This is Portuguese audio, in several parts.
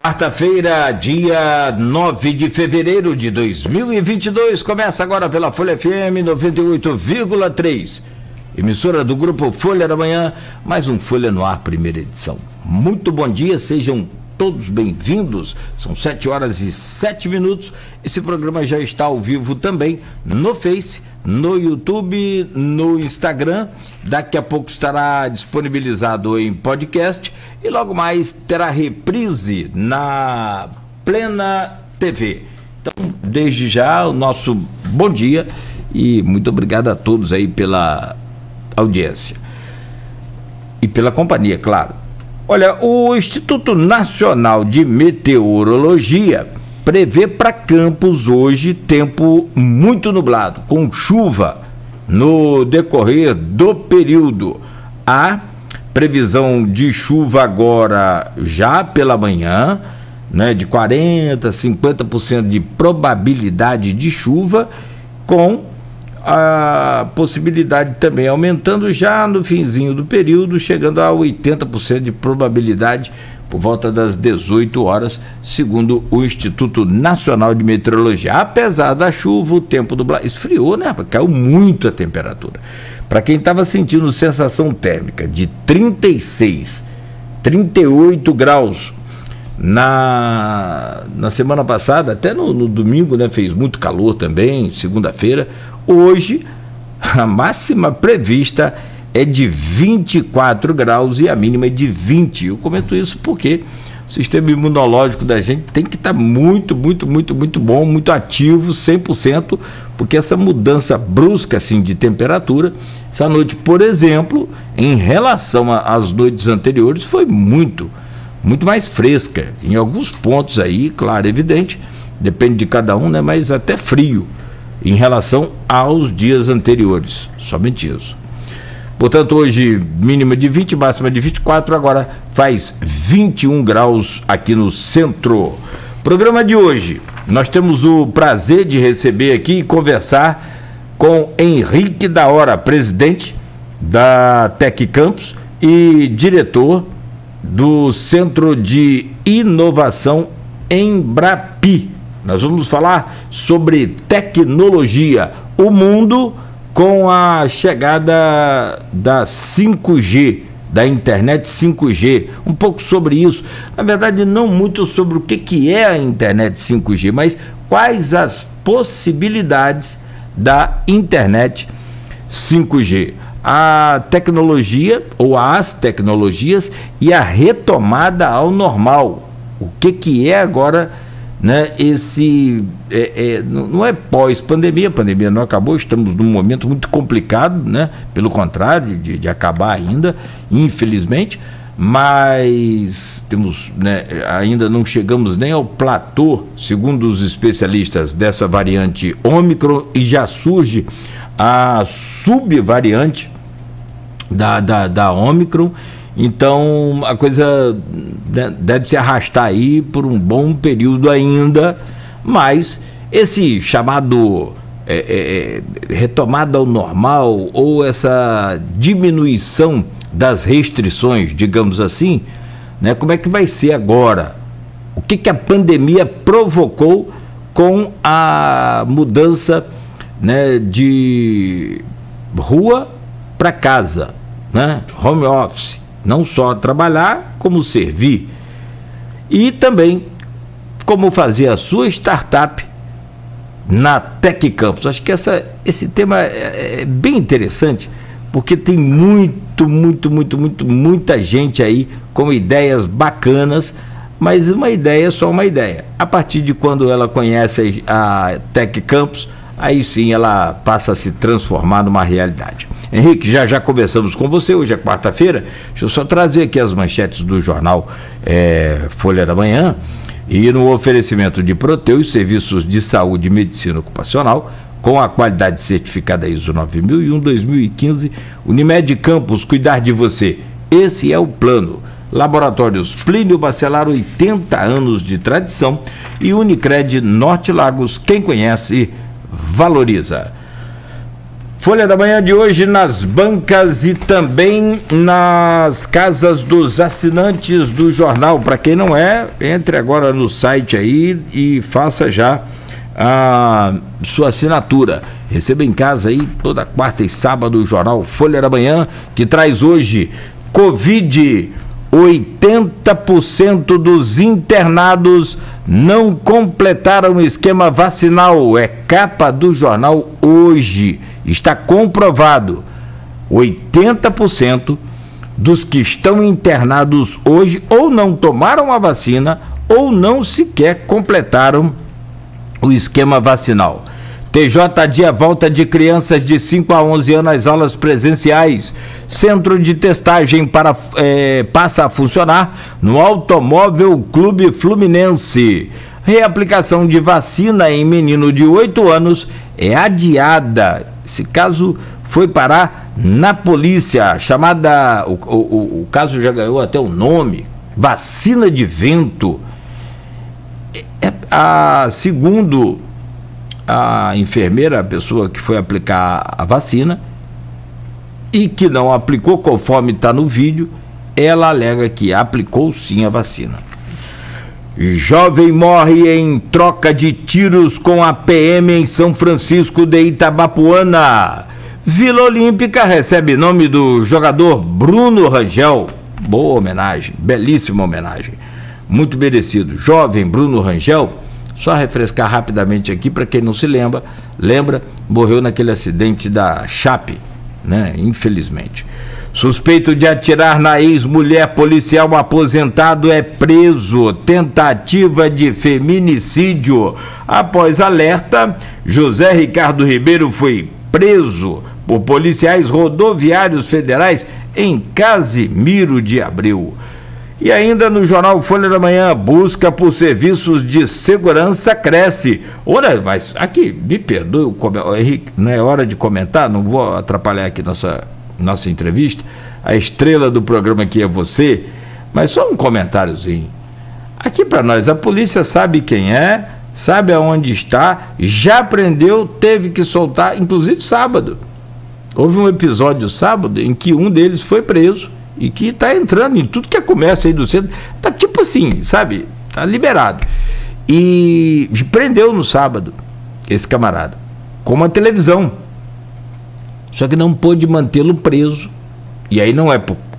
Quarta-feira, dia 9 de fevereiro de 2022, começa agora pela Folha FM 98,3, emissora do Grupo Folha da Manhã, mais um Folha no Ar, primeira edição. Muito bom dia, sejam todos bem-vindos, são 7h07, esse programa já está ao vivo também no Face, no YouTube, no Instagram, daqui a pouco estará disponibilizado em podcast e logo mais terá reprise na Plena TV. Então, desde já, o nosso bom dia e muito obrigado a todos aí pela audiência e pela companhia, claro. Olha, o Instituto Nacional de Meteorologia prevê para Campos hoje tempo muito nublado, com chuva no decorrer do período. Há previsão de chuva agora já pela manhã, né, de 40%, 50% de probabilidade de chuva, com a possibilidade também aumentando já no finzinho do período, chegando a 80% de probabilidade por volta das 18 horas, segundo o Instituto Nacional de Meteorologia. Apesar da chuva, o tempo do esfriou, né? Caiu muito a temperatura. Para quem estava sentindo sensação térmica de 36, 38 graus na semana passada, até no domingo, né? Fez muito calor também, segunda-feira. Hoje, a máxima prevista é de 24 graus e a mínima é de 20. Eu comento isso porque o sistema imunológico da gente tem que estar muito bom, muito ativo, 100%, porque essa mudança brusca assim de temperatura, essa noite, por exemplo, em relação às noites anteriores, foi muito mais fresca. Em alguns pontos aí, claro, evidente, depende de cada um, né, mas até frio em relação aos dias anteriores, somente isso. Portanto, hoje mínima de 20, máxima de 24, agora faz 21 graus aqui no centro. Programa de hoje, nós temos o prazer de receber aqui e conversar com Henrique da Hora, presidente da Tec Campos e diretor do Centro de Inovação Embrapi. Nós vamos falar sobre tecnologia, o mundo com a chegada da 5G, da internet 5G, um pouco sobre isso. Na verdade, não muito sobre o que é a internet 5G, mas quais as possibilidades da internet 5G. A tecnologia, ou as tecnologias, e a retomada ao normal. O que é agora, né, não é pós-pandemia, a pandemia não acabou, estamos num momento muito complicado, né, pelo contrário, de acabar ainda, infelizmente, mas temos, né, ainda não chegamos nem ao platô, segundo os especialistas, dessa variante Ômicron, e já surge a subvariante da Ômicron. Então a coisa deve se arrastar aí por um bom período ainda, mas esse chamado retomada ao normal, ou essa diminuição das restrições, digamos assim, né, como é que vai ser agora? O que a pandemia provocou com a mudança, né, de rua para casa, né, home office? Não só trabalhar, como servir. E também como fazer a sua startup na Tec Campos. Acho que esse tema é bem interessante, porque tem muita gente aí com ideias bacanas, mas uma ideia é só uma ideia. A partir de quando ela conhece a Tec Campos, aí sim ela passa a se transformar numa realidade. Henrique, já conversamos com você, hoje é quarta-feira, deixa eu só trazer aqui as manchetes do jornal Folha da Manhã, e no oferecimento de Proteus, serviços de saúde e medicina ocupacional, com a qualidade certificada ISO 9001-2015, Unimed Campos, cuidar de você, esse é o plano. Laboratórios Plínio Bacelar, 80 anos de tradição, e Unicred Norte Lagos, quem conhece, valoriza. Folha da Manhã de hoje nas bancas e também nas casas dos assinantes do jornal. Para quem não é, entre agora no site aí e faça já a sua assinatura. Receba em casa aí toda quarta e sábado o jornal Folha da Manhã, que traz hoje Covid. 80% dos internados não completaram o esquema vacinal. É capa do jornal hoje. Está comprovado. 80% dos que estão internados hoje ou não tomaram a vacina ou não sequer completaram o esquema vacinal. TJD a volta de crianças de 5 a 11 anos às aulas presenciais. Centro de testagem passa a funcionar no Automóvel Clube Fluminense. Reaplicação de vacina em menino de 8 anos é adiada. Esse caso foi parar na polícia, chamada, o caso já ganhou até o nome, vacina de vento. Segundo a enfermeira, a pessoa que foi aplicar a vacina e que não aplicou conforme está no vídeo, ela alega que aplicou sim a vacina. Jovem morre em troca de tiros com a PM em São Francisco de Itabapoana. Vila Olímpica recebe nome do jogador Bruno Rangel. Boa homenagem, belíssima homenagem, muito merecido. Jovem Bruno Rangel, só refrescar rapidamente aqui para quem não se lembra, morreu naquele acidente da Chape, né? Infelizmente. Suspeito de atirar na ex-mulher policial aposentado é preso. Tentativa de feminicídio. Após alerta, José Ricardo Ribeiro foi preso por policiais rodoviários federais em Casimiro de Abreu. E ainda no jornal Folha da Manhã, busca por serviços de segurança cresce. Ora, mas aqui, me perdoe, Henrique, não é hora de comentar, não vou atrapalhar aqui nossa entrevista. A estrela do programa aqui é você, mas só um comentáriozinho. Aqui para nós, a polícia sabe quem é, sabe aonde está, já prendeu, teve que soltar, inclusive sábado. Houve um episódio sábado em que um deles foi preso e que está entrando em tudo que é comércio aí do centro, tá tipo assim, sabe, tá liberado. E prendeu no sábado esse camarada com uma televisão, só que não pôde mantê-lo preso. E aí não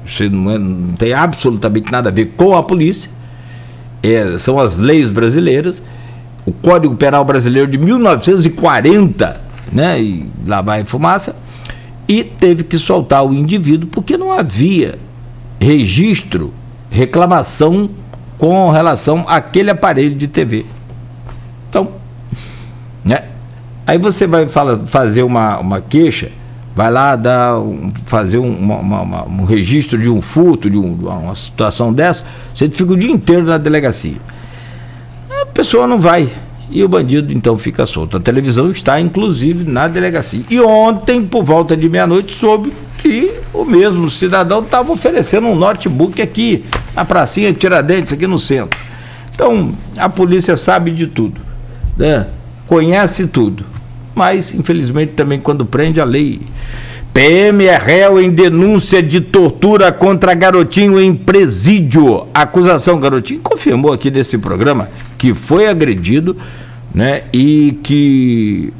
tem absolutamente nada a ver com a polícia, são as leis brasileiras, o Código Penal Brasileiro de 1940, né, e lá vai fumaça. E teve que soltar o indivíduo porque não havia registro, reclamação com relação àquele aparelho de TV. Então, né? Aí você vai fazer uma queixa, vai lá fazer um registro de um furto, de uma situação dessa, você fica o dia inteiro na delegacia. A pessoa não vai. E o bandido então fica solto. A televisão está inclusive na delegacia. E ontem, por volta de meia-noite, soube que o mesmo cidadão estava oferecendo um notebook aqui na pracinha Tiradentes, aqui no centro. Então, a polícia sabe de tudo, né? Conhece tudo. Mas, infelizmente, também quando prende a lei. PM é réu em denúncia de tortura contra garotinho em presídio. A acusação, garotinho confirmou aqui nesse programa que foi agredido, né, e que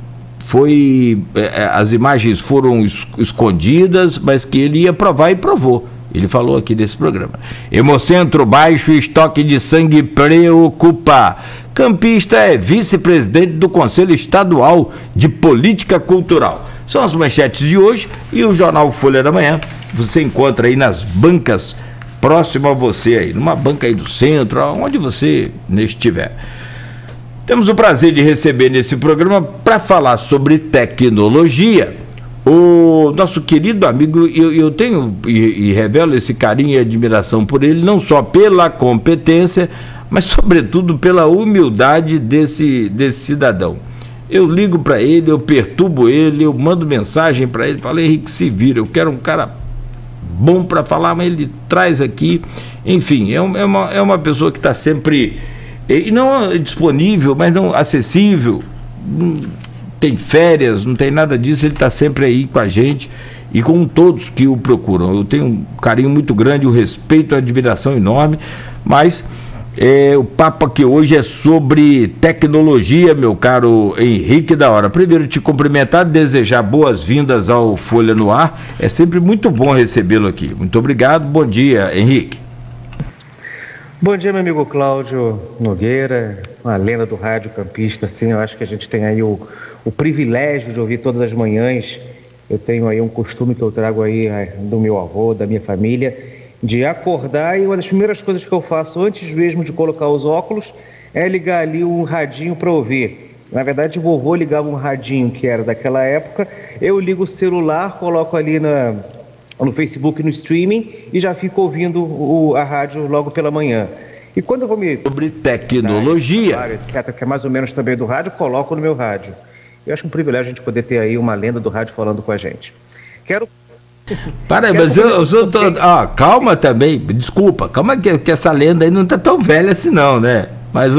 as imagens foram escondidas, mas que ele ia provar e provou. Ele falou aqui nesse programa. Hemocentro baixo, estoque de sangue preocupa. Campista é vice-presidente do Conselho Estadual de Política Cultural. São as manchetes de hoje e o jornal Folha da Manhã você encontra aí nas bancas próximo a você aí, numa banca aí do centro, onde você estiver. Temos o prazer de receber nesse programa para falar sobre tecnologia o nosso querido amigo, eu tenho e revelo esse carinho e admiração por ele, não só pela competência, mas sobretudo pela humildade desse cidadão. Eu ligo para ele, eu perturbo ele, eu mando mensagem para ele, falo: Henrique, se vira, eu quero um cara bom para falar, mas ele traz aqui, enfim, é uma pessoa que está sempre, e não disponível, mas não acessível, tem férias, não tem nada disso, ele está sempre aí com a gente e com todos que o procuram. Eu tenho um carinho muito grande, um respeito, uma admiração enorme, mas o papo aqui hoje é sobre tecnologia, meu caro Henrique da Hora. Primeiro, te cumprimentar, desejar boas-vindas ao Folha no Ar. É sempre muito bom recebê-lo aqui. Muito obrigado, bom dia, Henrique. Bom dia, meu amigo Cláudio Nogueira, uma lenda do rádio campista. Sim, eu acho que a gente tem aí o privilégio de ouvir todas as manhãs. Eu tenho aí um costume que eu trago aí do meu avô, da minha família, de acordar, e uma das primeiras coisas que eu faço antes mesmo de colocar os óculos é ligar ali um radinho para ouvir. Na verdade, o vovô ligava um radinho que era daquela época, eu ligo o celular, coloco ali no Facebook, no streaming, e já fico ouvindo a rádio logo pela manhã. E quando eu vou sobre tecnologia, etc., que é mais ou menos também do rádio, coloco no meu rádio. Eu acho um privilégio a gente poder ter aí uma lenda do rádio falando com a gente. Mas calma também, desculpa, calma que essa lenda aí não tá tão velha assim não, né? Mas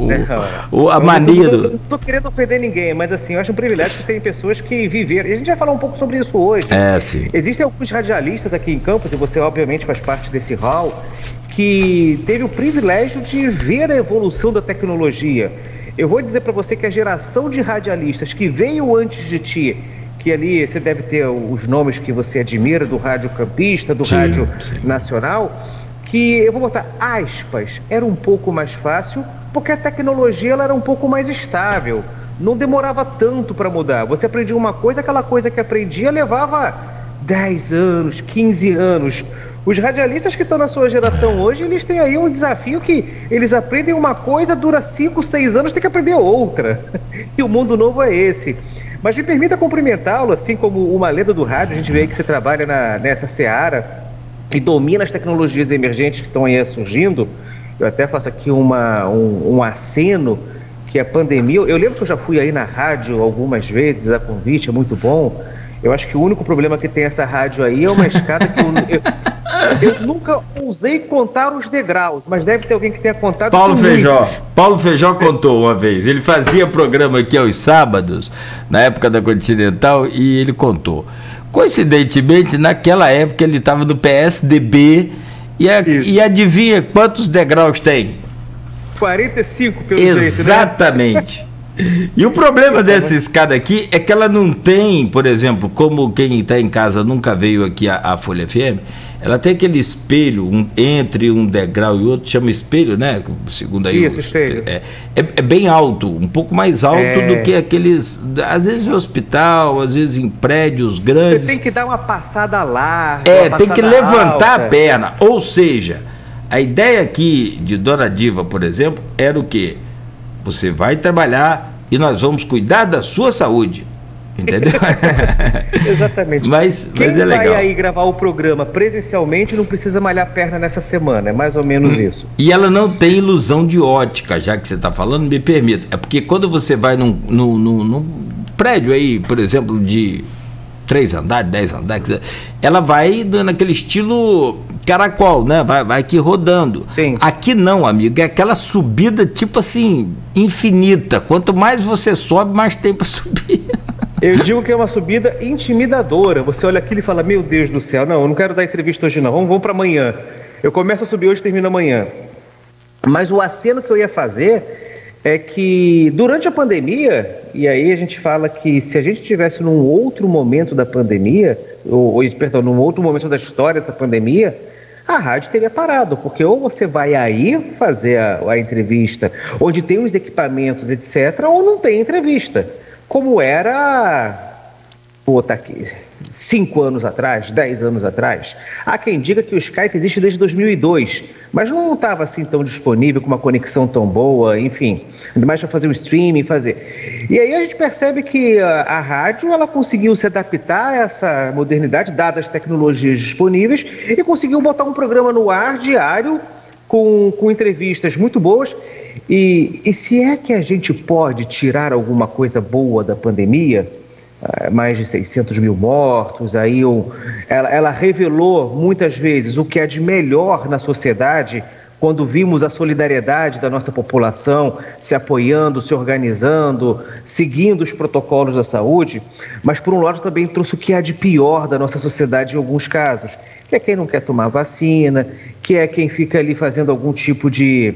a mania do... Não tô querendo ofender ninguém, mas assim, eu acho um privilégio que tem pessoas que viveram, e a gente vai falar um pouco sobre isso hoje. Sim. Existem alguns radialistas aqui em Campos, e você obviamente faz parte desse hall, que teve o privilégio de ver a evolução da tecnologia. Eu vou dizer para você que a geração de radialistas que veio antes de ti, que ali você deve ter os nomes que você admira do rádio campista, do rádio nacional, que eu vou botar aspas, era um pouco mais fácil, porque a tecnologia ela era um pouco mais estável, não demorava tanto para mudar. Você aprendia uma coisa, aquela coisa que aprendia levava 10 anos, 15 anos. Os radialistas que estão na sua geração hoje, eles têm aí um desafio que eles aprendem uma coisa, dura 5, 6 anos, tem que aprender outra. E o mundo novo é esse. Mas me permita cumprimentá-lo, assim como uma lenda do rádio, a gente vê aí que você trabalha nessa seara e domina as tecnologias emergentes que estão aí surgindo. Eu até faço aqui um aceno, que a pandemia... Eu lembro que eu já fui aí na rádio algumas vezes, a convite, é muito bom. Eu acho que o único problema que tem essa rádio aí é uma escada que eu nunca ousei contar os degraus, mas deve ter alguém que tenha contado. Paulo Feijó contou uma vez. Ele fazia programa aqui aos sábados, na época da Continental, e ele contou. Coincidentemente, naquela época ele estava no PSDB e adivinha quantos degraus tem? 45, pelo jeito, né? Exatamente. E o problema dessa escada aqui é que ela não tem, por exemplo, como quem está em casa nunca veio aqui à Folha FM, ela tem aquele espelho entre um degrau e outro, chama espelho, né? Segundo aí. Isso, espelho. É bem alto, um pouco mais alto do que aqueles, às vezes em hospital, às vezes em prédios grandes. Você tem que dar uma passada larga. Tem que levantar a perna. Ou seja, a ideia aqui de Dona Diva, por exemplo, era o quê? Você vai trabalhar e nós vamos cuidar da sua saúde. Entendeu? Exatamente. Mas Quem é legal. vai aí gravar o programa presencialmente não precisa malhar a perna nessa semana, é mais ou menos isso. E ela não tem ilusão de ótica, já que você está falando, me permita. É porque quando você vai num prédio aí, por exemplo, de 3 andares, 10 andares, ela vai naquele estilo caracol, né? Vai aqui rodando. Sim. Aqui não, amigo, é aquela subida tipo assim, infinita. Quanto mais você sobe, mais tem para subir. Eu digo que é uma subida intimidadora. Você olha aquilo e fala, meu Deus do céu, não, eu não quero dar entrevista hoje não, vamos para amanhã. Eu começo a subir hoje e termino amanhã. Mas o aceno que eu ia fazer é que durante a pandemia, e aí a gente fala que se a gente tivesse num outro momento da pandemia, num outro momento da história dessa pandemia, a rádio teria parado, porque ou você vai aí fazer a entrevista, onde tem os equipamentos, etc., ou não tem entrevista. Como era, tá aqui, 5 anos atrás, 10 anos atrás. Há quem diga que o Skype existe desde 2002, mas não estava assim tão disponível, com uma conexão tão boa, enfim, ainda mais para fazer o streaming, E aí a gente percebe que a rádio, ela conseguiu se adaptar a essa modernidade, dadas as tecnologias disponíveis, e conseguiu botar um programa no ar diário, com entrevistas muito boas. E se é que a gente pode tirar alguma coisa boa da pandemia, mais de 600 mil mortos, ela revelou muitas vezes o que é de melhor na sociedade, quando vimos a solidariedade da nossa população se apoiando, se organizando, seguindo os protocolos da saúde, mas por um lado também trouxe o que há de pior da nossa sociedade em alguns casos, que é quem não quer tomar vacina, que é quem fica ali fazendo algum tipo de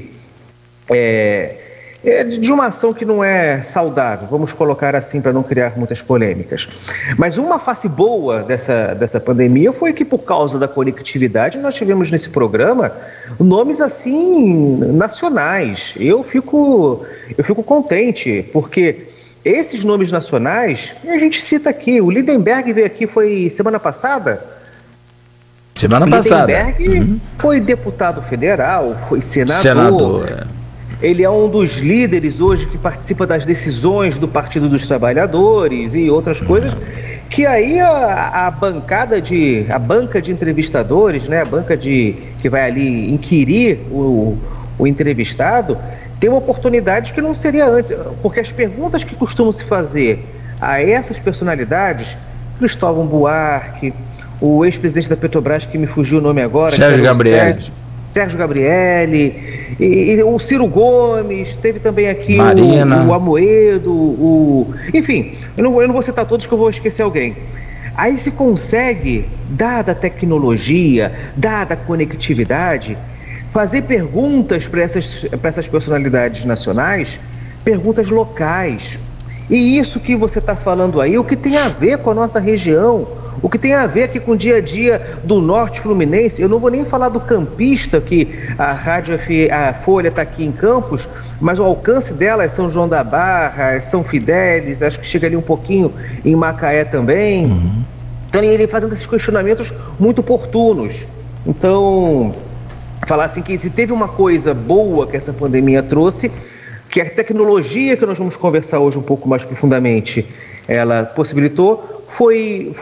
uma ação que não é saudável, vamos colocar assim para não criar muitas polêmicas. Mas uma face boa dessa pandemia foi que, por causa da conectividade, nós tivemos nesse programa nomes assim nacionais. Eu fico contente, porque esses nomes nacionais, a gente cita aqui, o Lindenberg veio aqui, foi semana passada? Semana passada. Lindenberg foi deputado federal, foi senador. Ele é um dos líderes hoje que participa das decisões do Partido dos Trabalhadores e outras coisas, que aí a banca de entrevistadores, né, a banca que vai ali inquirir o entrevistado, tem uma oportunidade que não seria antes, porque as perguntas que costumam se fazer a essas personalidades, Cristóvão Buarque, o ex-presidente da Petrobras, que me fugiu o nome agora, Sérgio Gabrielli, e o Ciro Gomes, teve também aqui o Amoedo, enfim, eu não vou citar todos que eu vou esquecer alguém. Aí se consegue, dada a tecnologia, dada a conectividade, fazer perguntas para essas personalidades nacionais, perguntas locais. E isso que você está falando aí, o que tem a ver com a nossa região, o que tem a ver aqui com o dia a dia do Norte Fluminense. Eu não vou nem falar do campista, que a Folha está aqui em Campos, mas o alcance dela é São João da Barra, São Fidélis, acho que chega ali um pouquinho em Macaé também. Então ele fazendo esses questionamentos muito oportunos. Então, falar assim que se teve uma coisa boa que essa pandemia trouxe, que a tecnologia que nós vamos conversar hoje um pouco mais profundamente, ela possibilitou, foi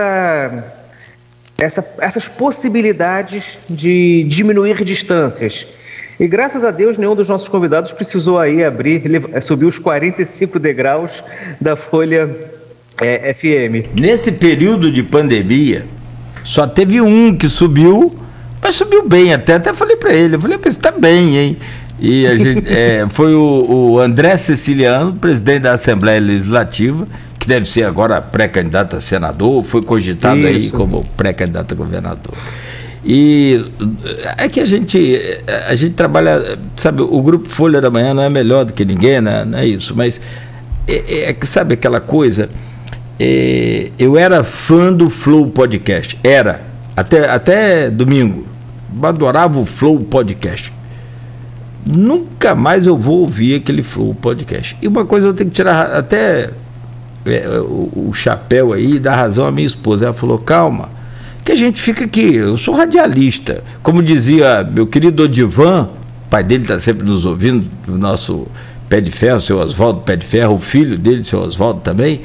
essas possibilidades de diminuir distâncias. E graças a Deus nenhum dos nossos convidados precisou aí subir os 45 degraus da Folha FM. Nesse período de pandemia, só teve um que subiu, mas subiu bem até falei para ele, você está bem, hein? E a gente, foi o André Ceciliano, presidente da Assembleia Legislativa, que deve ser agora pré-candidato a senador, foi cogitado aí como pré-candidato a governador. E é que a gente trabalha, sabe, o Grupo Folha da Manhã não é melhor do que ninguém, né? Não é isso, mas que sabe aquela coisa, eu era fã do Flow Podcast, até domingo, adorava o Flow Podcast. Nunca mais eu vou ouvir aquele Flow Podcast. E uma coisa eu tenho que tirar até o chapéu aí, dar razão à minha esposa. Ela falou, calma, que a gente fica aqui, eu sou radialista. Como dizia meu querido Odivan, o pai dele está sempre nos ouvindo, o nosso Pé de Ferro, o seu Oswaldo Pé de Ferro, o filho dele, o seu Oswaldo também,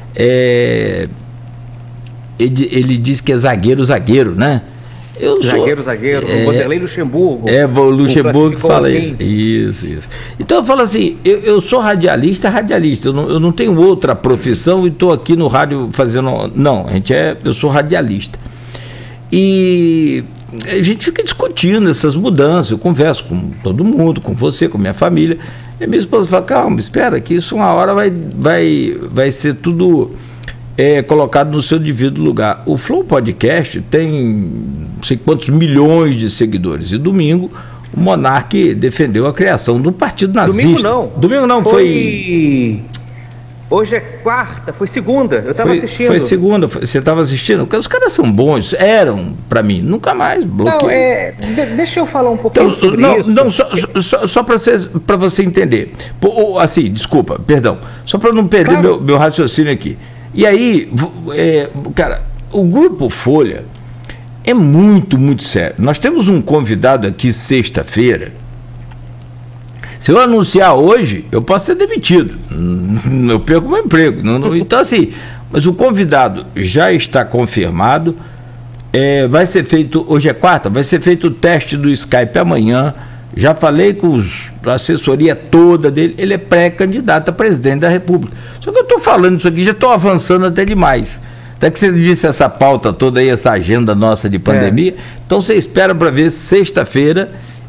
ele diz que é zagueiro, né? Zagueiro, o Vanderlei Luxemburgo. O Luxemburgo fala assim. Isso. Então eu falo assim, eu sou radialista, eu não tenho outra profissão e estou aqui no rádio fazendo. Não, eu sou radialista. E a gente fica discutindo essas mudanças, eu converso com todo mundo, com você, com minha família. E minha esposa fala, calma, espera, que isso uma hora vai ser tudo colocado no seu devido lugar. O Flow Podcast tem não sei quantos milhões de seguidores. E domingo o Monark defendeu a criação do partido nazista. Domingo não, foi... Hoje é quarta, foi segunda, eu estava assistindo. Foi segunda, você estava assistindo? Porque os caras são bons, eram para mim, nunca mais bloqueei. Não, deixa eu falar um pouquinho sobre isso. Não, só para você entender. Assim, desculpa, perdão, só para não perder meu raciocínio aqui. E aí, cara, o Grupo Folha é muito, muito sério. Nós temos um convidado aqui sexta-feira. Se eu anunciar hoje, eu posso ser demitido. Eu perco meu emprego. Então, assim, mas o convidado já está confirmado. Vai ser feito, hoje é quarta, vai ser feito o teste do Skype amanhã. Já falei com a assessoria toda dele. Ele é pré-candidato a presidente da República. Só que eu estou falando isso aqui, já estou avançando até demais. Até que você disse essa pauta toda aí, essa agenda nossa de pandemia. Então você espera para ver sexta-feira.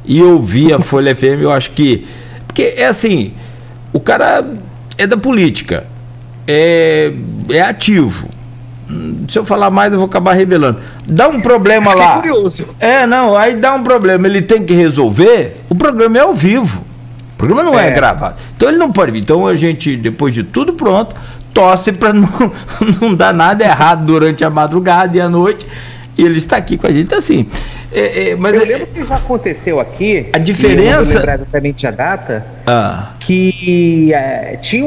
e ouvir a Folha FM, eu acho que... Porque é assim, o cara é da política, é ativo. Se eu falar mais, eu vou acabar revelando. Dá um problema lá. É curioso. Não, aí dá um problema, ele tem que resolver. O programa é ao vivo. O programa não é gravado. Então ele não pode vir. Então a gente, depois de tudo pronto, torce para não dar nada errado durante a madrugada e a noite. E ele está aqui com a gente. Então, assim. Mas eu lembro que já aconteceu aqui. A diferença. Eu não vou lembrar exatamente a data. Que tinha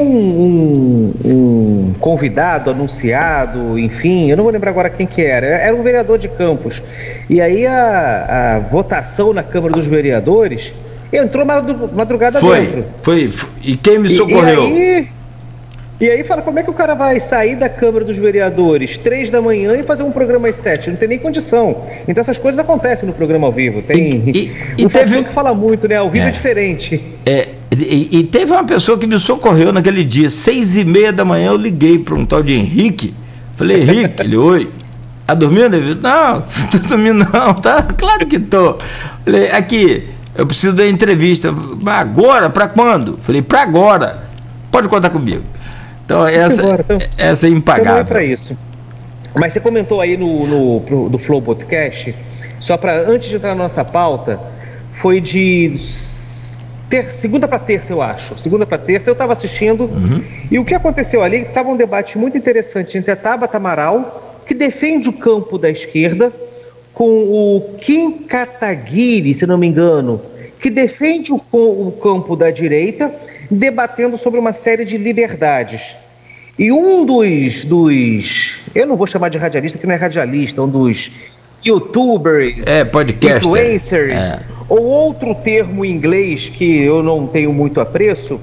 um convidado, anunciado, enfim, eu não vou lembrar agora quem que era. Era um vereador de Campos. E aí a votação na Câmara dos Vereadores entrou madrugada dentro. Foi. E quem me socorreu? E aí fala, como é que o cara vai sair da Câmara dos Vereadores 3 da manhã e fazer um programa às 7? Não tem nem condição. Então essas coisas acontecem no programa ao vivo. Tem o Fabiano que fala muito, né? Ao vivo é diferente. E teve uma pessoa que me socorreu naquele dia, 6h30 da manhã, eu liguei para um tal de Henrique. Falei, Henrique, ele, oi. Tá dormindo? Ele, não, não tô dormindo não, tá? Claro que tô. Falei, aqui, eu preciso da entrevista. Agora? Para quando? Falei, para agora. Pode contar comigo. Então, essa é impagável. Então não é para isso. Mas você comentou aí do Flow Podcast, só para, antes de entrar na nossa pauta, foi de segunda para terça, eu acho. Segunda para terça, eu estava assistindo, e o que aconteceu ali, estava um debate muito interessante entre a Tabata Amaral, que defende o campo da esquerda, com o Kim Kataguiri, se não me engano, que defende o campo da direita, debatendo sobre uma série de liberdades. E um dos eu não vou chamar de radialista, que não é radialista, um dos youtubers, influencers, ou outro termo em inglês que eu não tenho muito apreço,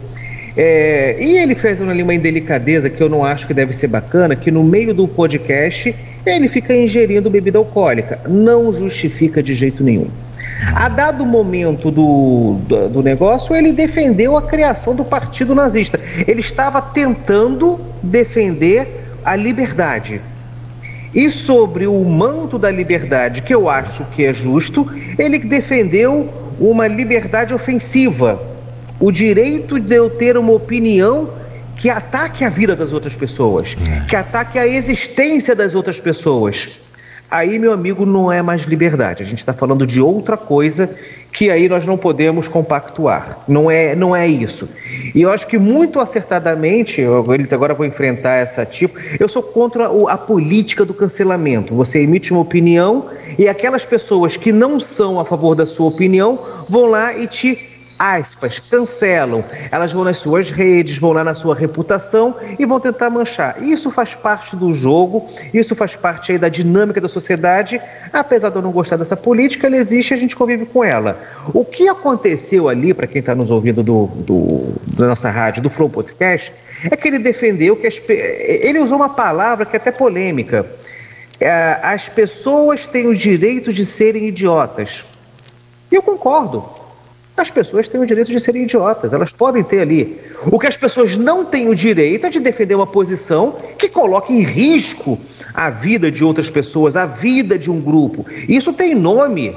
e ele fez ali uma indelicadeza que eu não acho que deve ser bacana, que no meio do podcast ele fica ingerindo bebida alcoólica. Não justifica de jeito nenhum. A dado momento do negócio, ele defendeu a criação do Partido Nazista. Ele estava tentando defender a liberdade. E sobre o manto da liberdade, que eu acho que é justo, ele defendeu uma liberdade ofensiva. O direito de eu ter uma opinião que ataque a vida das outras pessoas, que ataque a existência das outras pessoas. Aí, meu amigo, não é mais liberdade. A gente está falando de outra coisa que aí nós não podemos compactuar. Não é isso. E eu acho que muito acertadamente, eles agora vão enfrentar essa tipo... Eu sou contra a política do cancelamento. Você emite uma opinião e aquelas pessoas que não são a favor da sua opinião vão lá e te... cancelam. Elas vão nas suas redes, vão lá na sua reputação e vão tentar manchar. Isso faz parte do jogo, isso faz parte aí da dinâmica da sociedade. Apesar de eu não gostar dessa política, ela existe e a gente convive com ela. O que aconteceu ali, para quem está nos ouvindo da nossa rádio, do Flow Podcast, é que ele defendeu que ele usou uma palavra que é até polêmica. As pessoas têm o direito de serem idiotas. E eu concordo. As pessoas têm o direito de serem idiotas, elas podem ter ali. O que as pessoas não têm o direito é de defender uma posição que coloque em risco a vida de outras pessoas, a vida de um grupo. Isso tem nome.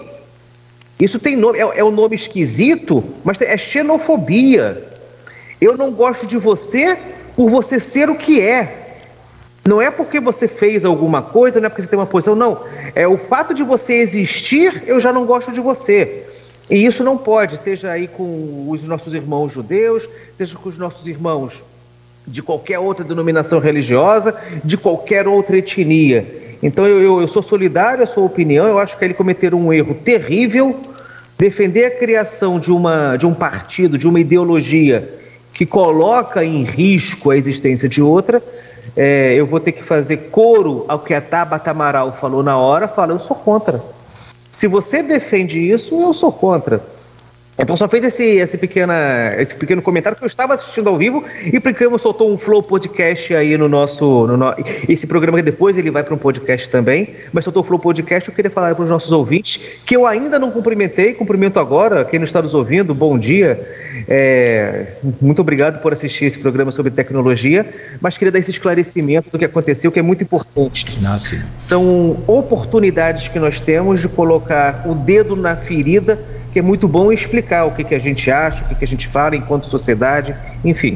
É um nome esquisito, mas é xenofobia. Eu não gosto de você por você ser o que é. Não é porque você fez alguma coisa, não é porque você tem uma posição, não. É o fato de você existir, eu já não gosto de você. E isso não pode, seja aí com os nossos irmãos judeus, seja com os nossos irmãos de qualquer outra denominação religiosa, de qualquer outra etnia. Então eu sou solidário à sua opinião, eu acho que ele cometeu um erro terrível, defender a criação de um partido, de uma ideologia que coloca em risco a existência de outra. Eu vou ter que fazer coro ao que a Tabata Amaral falou na hora, eu sou contra. Se você defende isso, eu sou contra. Então só fez esse pequeno comentário que eu estava assistindo ao vivo e porque eu soltou um Flow Podcast aí esse programa que depois ele vai para um podcast também, mas soltou o Flow Podcast. Eu queria falar para os nossos ouvintes que eu ainda não cumprimentei, cumprimento agora quem não está nos ouvindo, bom dia, muito obrigado por assistir esse programa sobre tecnologia, mas queria dar esse esclarecimento do que aconteceu, que é muito importante. São oportunidades que nós temos de colocar o dedo na ferida que é muito bom explicar o que a gente acha, o que a gente fala enquanto sociedade, enfim.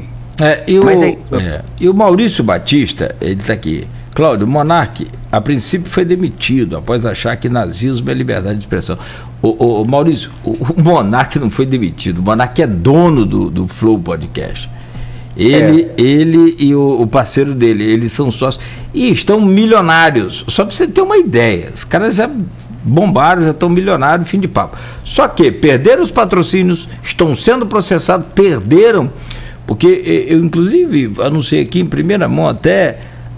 E o Maurício Batista, ele está aqui. Cláudio, o Monark, a princípio, foi demitido após achar que nazismo é liberdade de expressão. O Maurício, o Monark não foi demitido, o Monark é dono do Flow Podcast. Ele e o parceiro dele, eles são sócios e estão milionários. Só para você ter uma ideia, os caras já bombaram, já estão milionários, fim de papo. Só que perderam os patrocínios, estão sendo processados, perderam, porque eu inclusive anunciei aqui em primeira mão até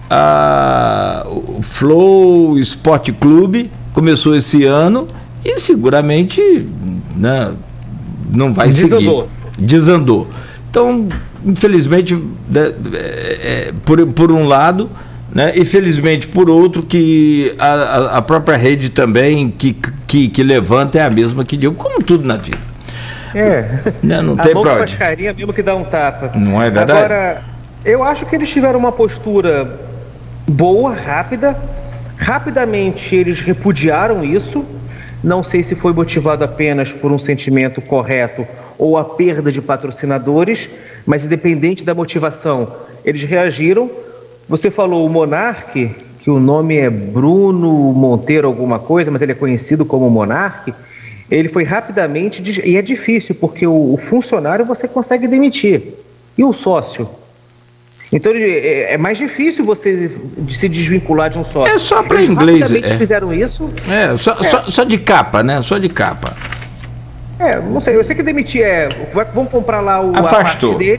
o Flow Esporte Clube começou esse ano e seguramente, né, não vai seguir. Desandou. Então, infelizmente, por um lado, né, e felizmente por outro, que a própria rede também que levanta é a mesma que deu, como tudo na vida. Não tem problema. Faz carinha mesmo que dá um tapa. Não é verdade? Agora, eu acho que eles tiveram uma postura boa, rápida. Rapidamente eles repudiaram isso. Não sei se foi motivado apenas por um sentimento correto ou a perda de patrocinadores, mas independente da motivação, eles reagiram. Você falou o Monark, que o nome é Bruno Monteiro alguma coisa, mas ele é conhecido como Monark. Ele foi rapidamente, e é difícil, porque o funcionário você consegue demitir, e o sócio? Então é mais difícil você se desvincular de um sócio. É só para inglês. Rapidamente fizeram isso. Só de capa, né? Só de capa. Não sei, eu sei que demitir vamos comprar lá afastou. A parte dele.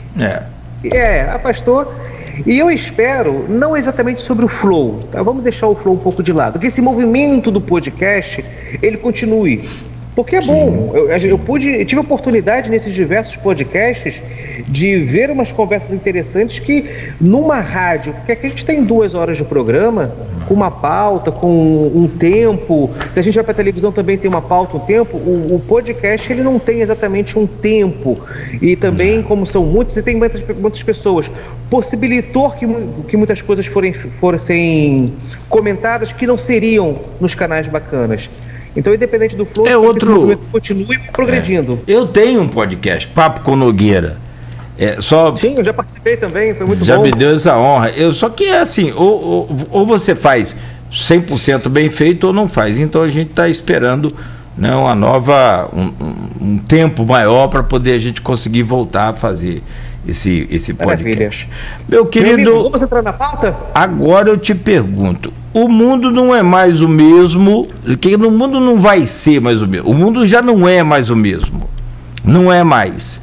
Afastou. E eu espero, não exatamente sobre o Flow, tá? Vamos deixar o Flow um pouco de lado, que esse movimento do podcast, ele continue. Porque é bom, eu tive a oportunidade nesses diversos podcasts de ver umas conversas interessantes que numa rádio, porque aqui a gente tem 2 horas de programa, com uma pauta, com um tempo, se a gente vai para a televisão também tem uma pauta, um tempo, o podcast ele não tem exatamente um tempo, e também como são muitos e tem muitas pessoas, possibilitou que muitas coisas fossem comentadas que não seriam nos canais bacanas. Então, independente do Flow, esse movimento continue progredindo. Eu tenho um podcast, Papo com Nogueira. Sim, eu já participei também, foi muito bom. Já me deu essa honra. Só que é assim, ou você faz 100% bem feito ou não faz. Então a gente está esperando, né, uma nova, um tempo maior para poder a gente conseguir voltar a fazer esse podcast. Meu querido, vamos entrar na pauta? Agora eu te pergunto, o mundo não é mais o mesmo, que no mundo não vai ser mais o mesmo, o mundo já não é mais o mesmo, não é mais.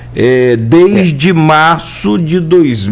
Desde março de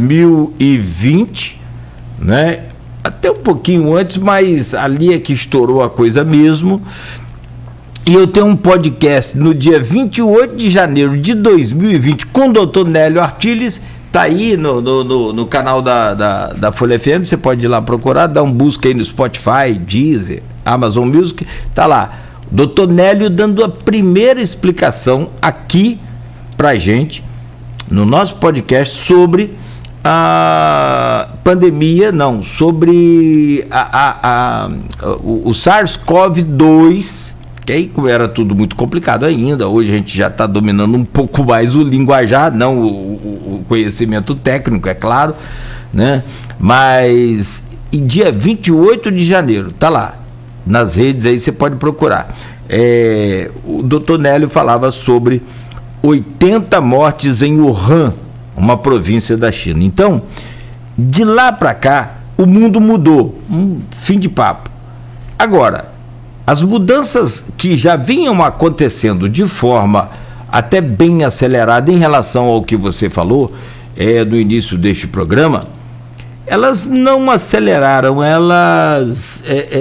2020, né, até um pouquinho antes, mas ali é que estourou a coisa mesmo. E eu tenho um podcast no dia 28 de janeiro de 2020 com o Dr. Nélio Artiles. Está aí no canal da Folha FM. Você pode ir lá procurar, dar um busca aí no Spotify, Deezer, Amazon Music. Está lá. O Dr. Nélio dando a primeira explicação aqui pra gente, no nosso podcast, sobre a pandemia, sobre o SARS-CoV-2. Que aí, como era tudo muito complicado ainda, hoje a gente já está dominando um pouco mais o linguajar, não o conhecimento técnico, é claro, né? Mas em dia 28 de janeiro, tá lá, nas redes aí você pode procurar. O Dr. Nélio falava sobre 80 mortes em Wuhan, uma província da China. Então, de lá para cá, o mundo mudou, fim de papo. Agora, as mudanças que já vinham acontecendo de forma até bem acelerada em relação ao que você falou no início deste programa, elas não aceleraram, elas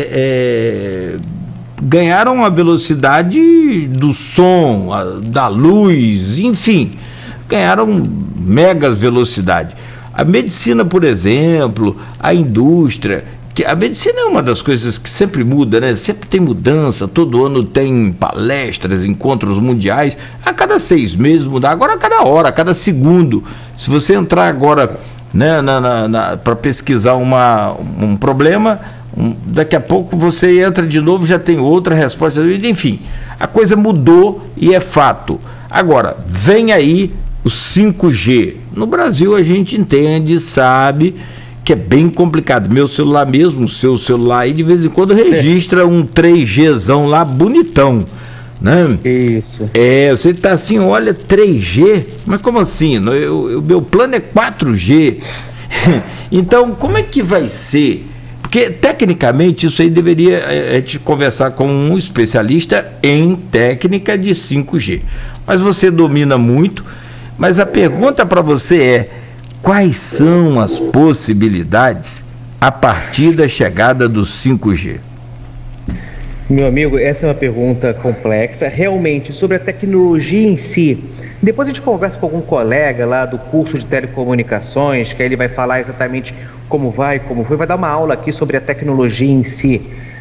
ganharam a velocidade do som, da luz, enfim, ganharam mega velocidade. A medicina, por exemplo, a indústria, que a medicina é uma das coisas que sempre muda, né? Sempre tem mudança, todo ano tem palestras, encontros mundiais, a cada 6 meses muda, agora a cada hora, a cada segundo. Se você entrar agora, né, para pesquisar um problema, Daqui a pouco você entra de novo, já tem outra resposta. Enfim, a coisa mudou e é fato. Agora, vem aí o 5G. No Brasil a gente entende, sabe que é bem complicado. Meu celular mesmo, o seu celular aí, de vez em quando registra um 3Gzão lá bonitão, né? Isso. Você tá assim, olha, 3G, mas como assim? Meu plano é 4G. Então, como é que vai ser? Porque, tecnicamente, isso aí deveria te conversar com um especialista em técnica de 5G. Mas você domina muito, mas a pergunta para você é: quais são as possibilidades a partir da chegada do 5G? Meu amigo, essa é uma pergunta complexa. Realmente, sobre a tecnologia em si, depois a gente conversa com algum colega lá do curso de telecomunicações, que aí ele vai falar exatamente como vai dar uma aula aqui sobre a tecnologia em si.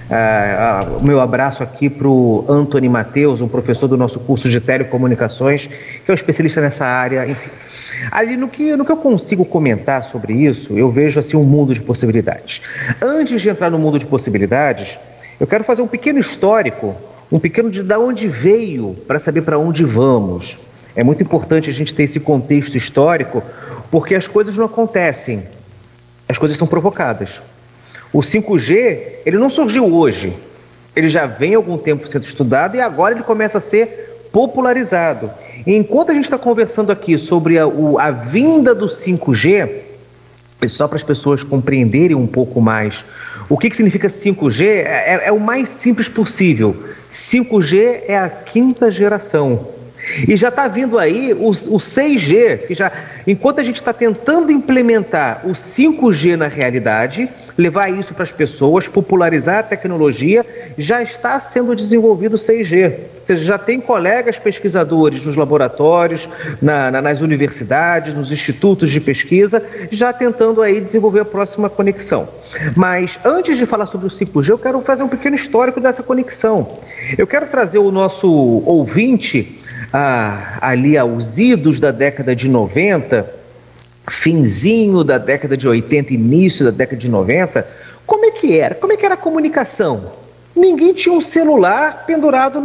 O meu abraço aqui para o Antony Mateus, um professor do nosso curso de telecomunicações, que é um especialista nessa área, enfim. Ali no que eu consigo comentar sobre isso, eu vejo assim um mundo de possibilidades. Antes de entrar no mundo de possibilidades, eu quero fazer um pequeno histórico, de da onde veio, para saber para onde vamos. É muito importante a gente ter esse contexto histórico, porque as coisas não acontecem, as coisas são provocadas. O 5G, ele não surgiu hoje, ele já vem há algum tempo sendo estudado e agora ele começa a ser popularizado. E enquanto a gente está conversando aqui sobre a vinda do 5G, só para as pessoas compreenderem um pouco mais o que significa 5G, é o mais simples possível. 5G é a 5ª geração. E já está vindo aí o 6G, que já, enquanto a gente está tentando implementar o 5G na realidade, levar isso para as pessoas, popularizar a tecnologia, já está sendo desenvolvido o 6G. Ou seja, já tem colegas pesquisadores nos laboratórios, nas universidades, nos institutos de pesquisa, já tentando aí desenvolver a próxima conexão. Mas antes de falar sobre o 5G, eu quero fazer um pequeno histórico dessa conexão. Eu quero trazer o nosso ouvinte ali aos idos da década de 90, finzinho da década de 80, início da década de 90, como é que era? Como é que era a comunicação? Ninguém tinha um celular pendurado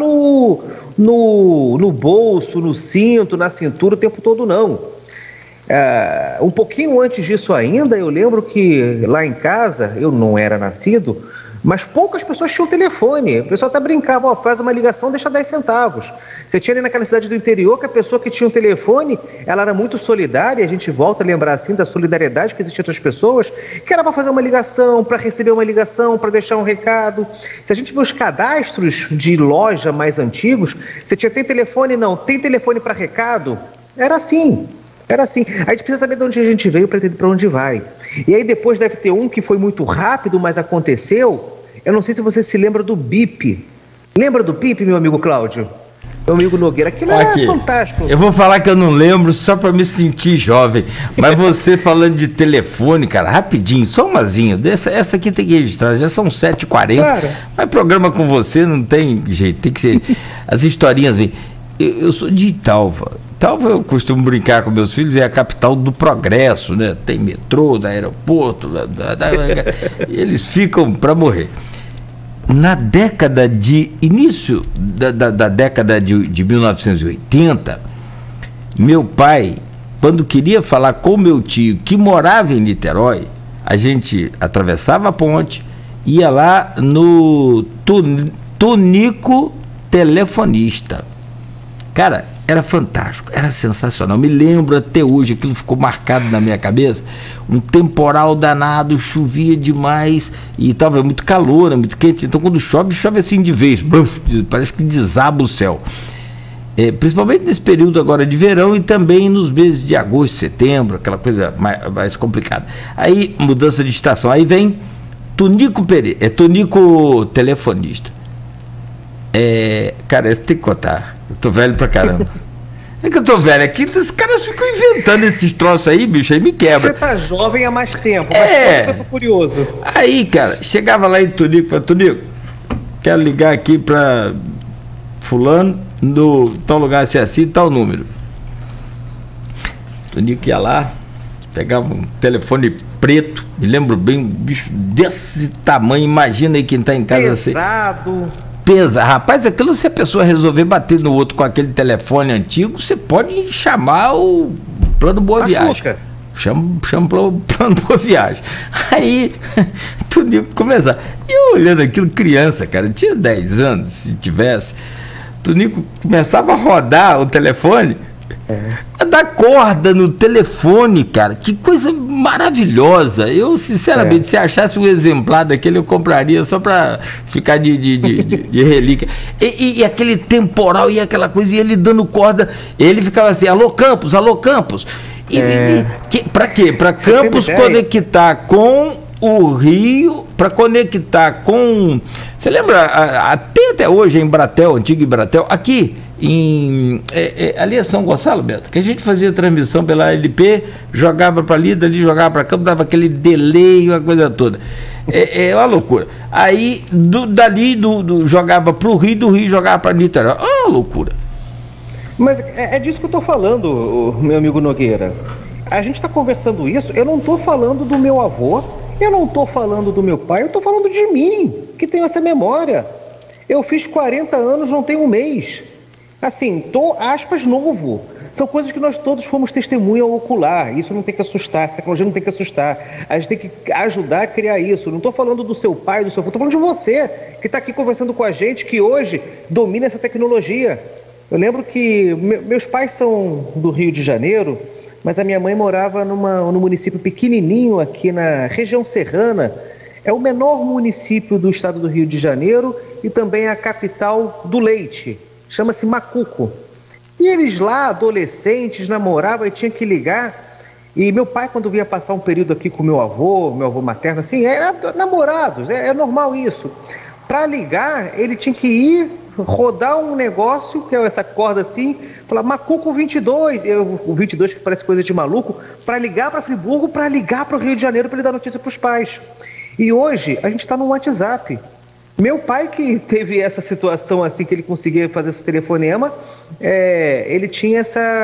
no bolso, no cinto, na cintura o tempo todo, não. Um pouquinho antes disso ainda, eu lembro que lá em casa, eu não era nascido, mas poucas pessoas tinham telefone. O pessoal até brincava, faz uma ligação, deixa 10 centavos. Você tinha ali naquela cidade do interior que a pessoa que tinha um telefone, ela era muito solidária, a gente volta a lembrar assim da solidariedade que existia entre as pessoas, que era para fazer uma ligação, para receber uma ligação, para deixar um recado. Se a gente vê os cadastros de loja mais antigos, você tinha, tem telefone? Não. Tem telefone para recado? Era assim. Era assim. A gente precisa saber de onde a gente veio para entender para onde vai. E aí depois deve ter um que foi muito rápido, mas aconteceu. Eu não sei se você se lembra do BIP. Lembra do BIP, meu amigo Cláudio? Meu amigo Nogueira. Aquilo era fantástico. Eu vou falar que eu não lembro só para me sentir jovem. Mas você falando de telefone, cara, rapidinho, só umazinha. Essa aqui tem que registrar. Já são 7h40. Claro. Mas programa com você não tem jeito. Tem que ser. As historinhas. Eu sou de Italva. Italva, eu costumo brincar com meus filhos, é a capital do progresso, né? Tem metrô, da aeroporto, e eles ficam para morrer. Na década de início da década de 1980, meu pai, quando queria falar com meu tio que morava em Niterói, a gente atravessava a ponte, ia lá no Tunico Telefonista. Cara, era fantástico, era sensacional. Me lembro até hoje, aquilo ficou marcado na minha cabeça. Um temporal danado, chovia demais e estava muito calor, muito quente. Então quando chove, chove assim de vez, parece que desaba o céu. Principalmente nesse período agora de verão e também nos meses de agosto, setembro, aquela coisa mais complicada. Aí, mudança de estação, aí vem Tunico Telefonista. Cara, você tem que contar. Eu tô velho pra caramba. É que eu tô velho aqui, os caras ficam inventando esses troços aí, bicho, aí me quebra. Você tá jovem há mais tempo, mas eu tô curioso. Aí, cara, chegava lá em Tunico, Tunico, quero ligar aqui pra fulano, no tal lugar assim, tal número. Tunico ia lá, pegava um telefone preto, me lembro bem, um bicho desse tamanho, imagina aí quem está em casa. Pesado. Pesa, rapaz, aquilo se a pessoa resolver bater no outro com aquele telefone antigo, você pode chamar o plano Boa Viagem. Chama o plano Boa Viagem. Aí, tudo ia começar. E eu olhando aquilo, criança, cara, eu tinha 10 anos, se tivesse, Tunico começava a rodar o telefone, a dar corda no telefone, cara, que coisa maravilhosa. Eu, sinceramente, se achasse um exemplar daquele, eu compraria só para ficar de relíquia. E aquele temporal e aquela coisa, e ele dando corda, ele ficava assim, alô Campos, alô Campos. Para quê? Para Campos conectar com o Rio, para conectar com... Você lembra, até hoje em Embratel, antigo Embratel, aqui ali é São Gonçalo, Beto, que a gente fazia transmissão pela LP, jogava para ali, dali jogava para Campos, dava aquele delay, uma coisa toda. É uma loucura. Aí, dali jogava para o Rio, do Rio jogava para Niterói. É uma loucura. Mas é disso que eu estou falando, meu amigo Nogueira. A gente está conversando isso, eu não estou falando do meu avô, eu não estou falando do meu pai, eu estou falando de mim, que tenho essa memória. Eu fiz 40 anos, não tem um mês. Assim, tô, aspas, novo. São coisas que nós todos fomos testemunha ocular. Isso não tem que assustar, essa tecnologia não tem que assustar. A gente tem que ajudar a criar isso. Não estou falando do seu pai, do seu avô, estou falando de você, que está aqui conversando com a gente, que hoje domina essa tecnologia. Eu lembro que meus pais são do Rio de Janeiro, mas a minha mãe morava num município pequenininho aqui na região serrana. É o menor município do estado do Rio de Janeiro e também a capital do leite. Chama-se Macuco. E eles lá, adolescentes, namoravam e tinha que ligar. E meu pai, quando vinha passar um período aqui com meu avô materno, assim, namorados, é normal isso. Para ligar, ele tinha que ir rodar um negócio, que é essa corda assim, falar Macuco 22, o 22 que parece coisa de maluco, para ligar para Friburgo, para ligar para o Rio de Janeiro, para ele dar notícia para os pais. E hoje a gente está no WhatsApp. Meu pai, que teve essa situação assim, que ele conseguia fazer esse telefonema, ele tinha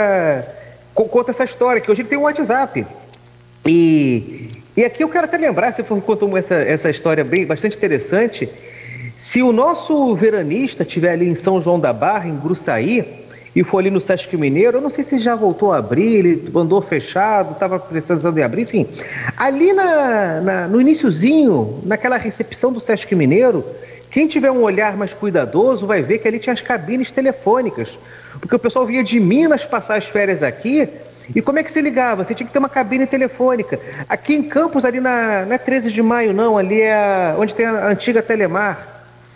conta essa história, que hoje ele tem um WhatsApp. E aqui eu quero até lembrar, você contou essa história bastante interessante. Se o nosso veranista estiver ali em São João da Barra, em Gruçaí, e for ali no Sesc Mineiro, eu não sei se já voltou a abrir, ele andou fechado, estava precisando de abrir, enfim. Ali no iniciozinho, naquela recepção do Sesc Mineiro, quem tiver um olhar mais cuidadoso vai ver que ali tinha as cabines telefônicas, porque o pessoal vinha de Minas passar as férias aqui, e como é que se ligava? Você tinha que ter uma cabine telefônica. Aqui em Campos, ali não é 13 de maio não, ali é onde tem a antiga Telemar.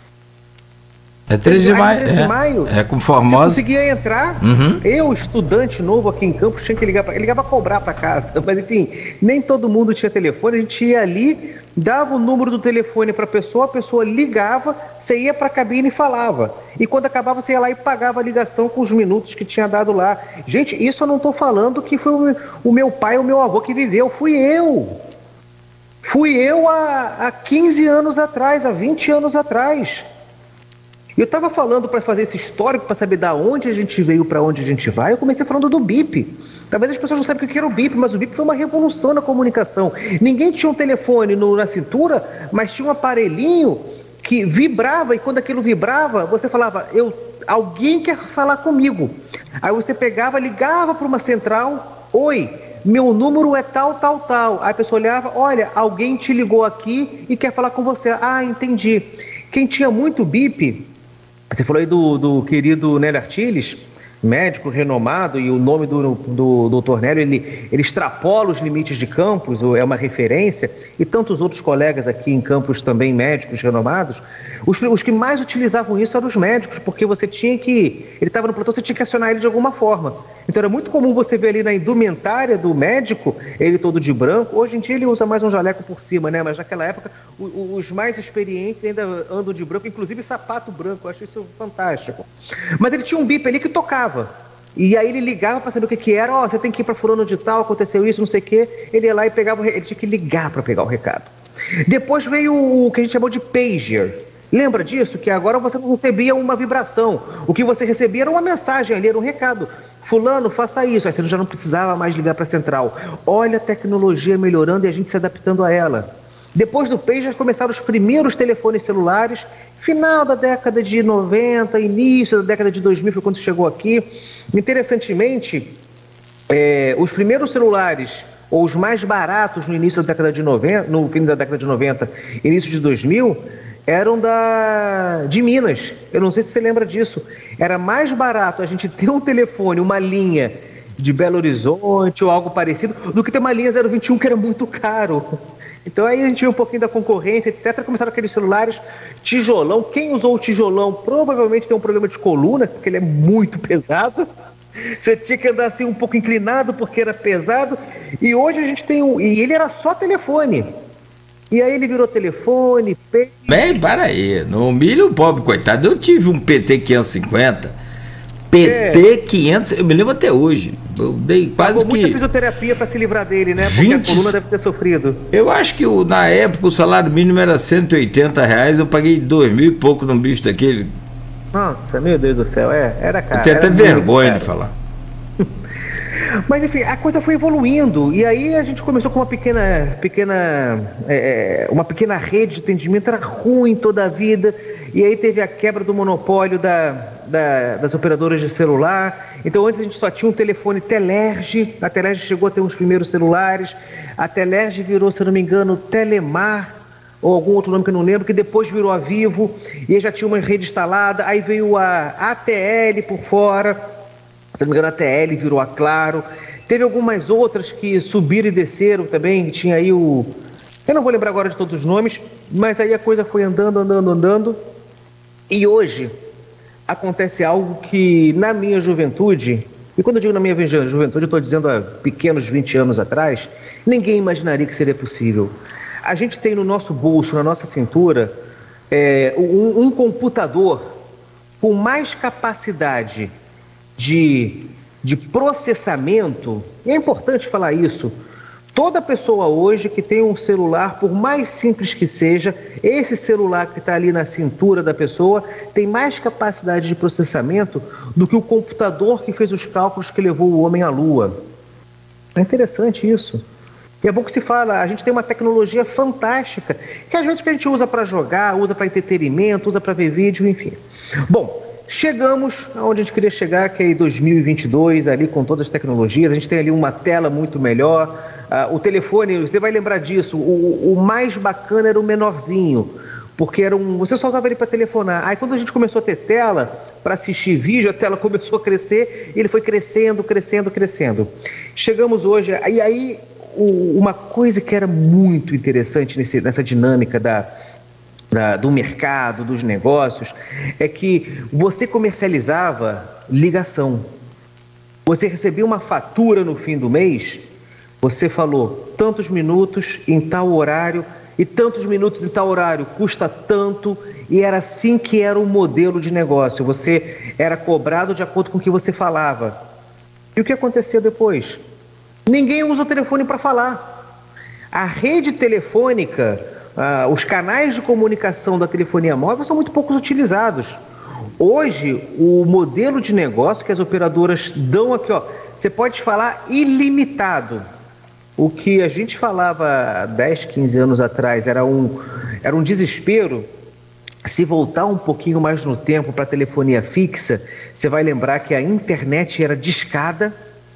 É 13 de maio. 13 de maio. É com Formosa. Você conseguia entrar. Eu, estudante novo aqui em Campos, tinha que ligar ele ligava a cobrar para casa. Mas enfim, nem todo mundo tinha telefone. A gente ia ali, dava o número do telefone para a pessoa ligava, você ia para a cabine e falava. E quando acabava, você ia lá e pagava a ligação com os minutos que tinha dado lá. Gente, isso eu não estou falando que foi o meu pai ou o meu avô que viveu. Fui eu. Fui eu há 15 anos atrás, há 20 anos atrás. Eu estava falando para fazer esse histórico, para saber da onde a gente veio, para onde a gente vai. Eu comecei falando do BIP. Talvez as pessoas não saibam o que era o BIP, mas o BIP foi uma revolução na comunicação. Ninguém tinha um telefone na cintura, mas tinha um aparelhinho que vibrava, e quando aquilo vibrava, você falava, alguém quer falar comigo. Aí você pegava, ligava para uma central, oi, meu número é tal, tal, tal. Aí a pessoa olhava, olha, alguém te ligou aqui e quer falar com você. Ah, entendi. Quem tinha muito BIP... Você falou aí do querido Nélio Artiles, médico renomado, e o nome do doutor Nélio, ele extrapola os limites de Campos, é uma referência, e tantos outros colegas aqui em Campos também, médicos renomados. Os que mais utilizavam isso eram os médicos, porque você tinha que... Ele estava no plantão, você tinha que acionar ele de alguma forma. Então era muito comum você ver ali na indumentária do médico, ele todo de branco. Hoje em dia ele usa mais um jaleco por cima, né? Mas naquela época os mais experientes ainda andam de branco, inclusive sapato branco. Eu acho isso fantástico. Mas ele tinha um bip ali que tocava. E aí ele ligava para saber o que era. Você tem que ir para fulano de tal, aconteceu isso, não sei o quê. Ele ia lá e pegava, ele tinha que ligar para pegar o recado. Depois veio o que a gente chamou de pager. Lembra disso? Que agora você não recebia uma vibração. O que você recebia era uma mensagem ali, era um recado. fulano, faça isso. Aí você já não precisava mais ligar para a central. Olha a tecnologia melhorando e a gente se adaptando a ela. Depois do pager começaram os primeiros telefones celulares, final da década de 90, início da década de 2000 foi quando chegou aqui. Interessantemente, os primeiros celulares, ou os mais baratos no início da década de 90, no fim da década de 90, início de 2000, eram de Minas. Eu não sei se você lembra disso. Era mais barato a gente ter um telefone, uma linha de Belo Horizonte ou algo parecido, do que ter uma linha 021 que era muito caro. Então aí a gente viu um pouquinho da concorrência, etc. Começaram aqueles celulares tijolão. Quem usou o tijolão provavelmente tem um problema de coluna, porque ele é muito pesado. Você tinha que andar assim um pouco inclinado porque era pesado. E hoje a gente tem e ele era só telefone. E aí ele virou telefone, Bem, para aí, não humilha o pobre, coitado. Eu tive um PT 550, PT 500, eu me lembro até hoje. Eu dei quase muita fisioterapia para se livrar dele, né? Porque 20... a coluna deve ter sofrido. Eu acho que na época o salário mínimo era R$180, eu paguei 2 mil e pouco num bicho daquele. Nossa, meu Deus do céu, era caro. Eu tenho até vergonha de falar. Mas enfim, a coisa foi evoluindo e aí a gente começou com uma pequena rede de atendimento, era ruim toda a vida, e aí teve a quebra do monopólio das operadoras de celular. Então antes a gente só tinha um telefone Telerge, a Telerge chegou a ter uns primeiros celulares, a Telerge virou, se eu não me engano, Telemar, ou algum outro nome que eu não lembro, que depois virou a Vivo, e aí já tinha uma rede instalada, aí veio a ATL por fora. Se não me engano, a TL virou a Claro. Teve algumas outras que subiram e desceram também. Tinha aí eu não vou lembrar agora de todos os nomes, mas aí a coisa foi andando. E hoje acontece algo que na minha juventude, e quando eu digo na minha juventude, eu estou dizendo há pequenos 20 anos atrás, ninguém imaginaria que seria possível. A gente tem no nosso bolso, na nossa cintura, um computador com mais capacidade de processamento. E é importante falar isso. Toda pessoa hoje que tem um celular, por mais simples que seja, esse celular que está ali na cintura da pessoa tem mais capacidade de processamento do que o computador que fez os cálculos que levou o homem à Lua. É interessante isso. E é bom que se fala, a gente tem uma tecnologia fantástica, que às vezes que a gente usa para jogar, usa para entretenimento, usa para ver vídeo, enfim. Bom, chegamos aonde a gente queria chegar, que é em 2022, ali com todas as tecnologias. A gente tem ali uma tela muito melhor. O telefone, você vai lembrar disso, o mais bacana era o menorzinho, porque você só usava ele para telefonar. Aí quando a gente começou a ter tela para assistir vídeo, a tela começou a crescer e ele foi crescendo. Chegamos hoje, e aí uma coisa que era muito interessante nessa dinâmica do mercado, dos negócios, é que você comercializava ligação. Você recebia uma fatura no fim do mês, você falou tantos minutos em tal horário, e tantos minutos em tal horário custa tanto, e era assim que era o modelo de negócio. Você era cobrado de acordo com o que você falava. E o que aconteceu depois? Ninguém usa o telefone para falar. A rede telefônica, os canais de comunicação da telefonia móvel são muito poucos utilizados. Hoje, o modelo de negócio que as operadoras dão aqui, você pode falar ilimitado. O que a gente falava há 10, 15 anos atrás era um desespero. Se voltar um pouquinho mais no tempo para a telefonia fixa, você vai lembrar que a internet era discada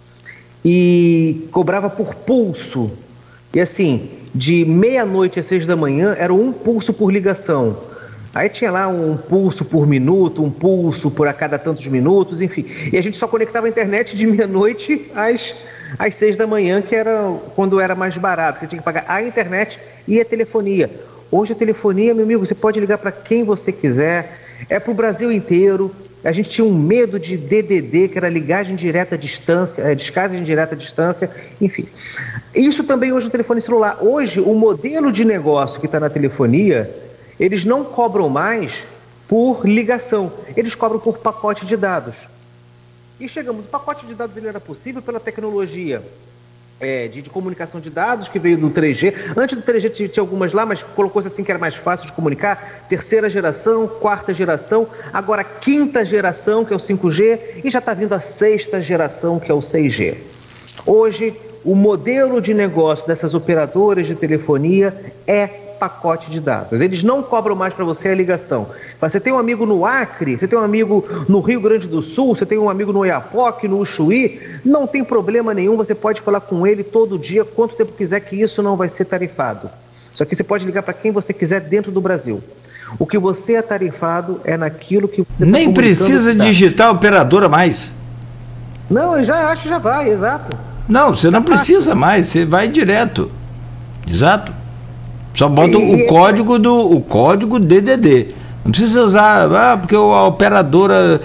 e cobrava por pulso. E assim, de meia-noite às 6 da manhã era um pulso por ligação. Aí tinha lá um pulso por minuto, um pulso por a cada tantos minutos, enfim. E a gente só conectava a internet de meia-noite às 6 da manhã, que era quando era mais barato, que tinha que pagar a internet e a telefonia. Hoje a telefonia, meu amigo, você pode ligar para quem você quiser, é para o Brasil inteiro. A gente tinha um medo de DDD, que era ligagem direta à distância, descagem direta à distância, enfim. Isso também hoje no telefone celular. Hoje, o modelo de negócio que está na telefonia, eles não cobram mais por ligação, eles cobram por pacote de dados. E chegamos, o pacote de dados ele era possível pela tecnologia de comunicação de dados, que veio do 3G. Antes do 3G tinha algumas lá, mas colocou-se assim que era mais fácil de comunicar. Terceira geração, quarta geração, agora quinta geração, que é o 5G, e já está vindo a sexta geração, que é o 6G. Hoje, o modelo de negócio dessas operadoras de telefonia é pacote de dados. Eles não cobram mais para você a ligação. Você tem um amigo no Acre, você tem um amigo no Rio Grande do Sul, você tem um amigo no Oiapoque, no Ushuí, não tem problema nenhum, você pode falar com ele todo dia, quanto tempo quiser, que isso não vai ser tarifado. Só que você pode ligar para quem você quiser dentro do Brasil. O que você é tarifado é naquilo que você nem precisa digitar operadora mais. Não, eu já acho que já vai, exato. Não, você não precisa mais, você vai direto. Exato. Só bota o código DDD. Não precisa usar, porque a operadora...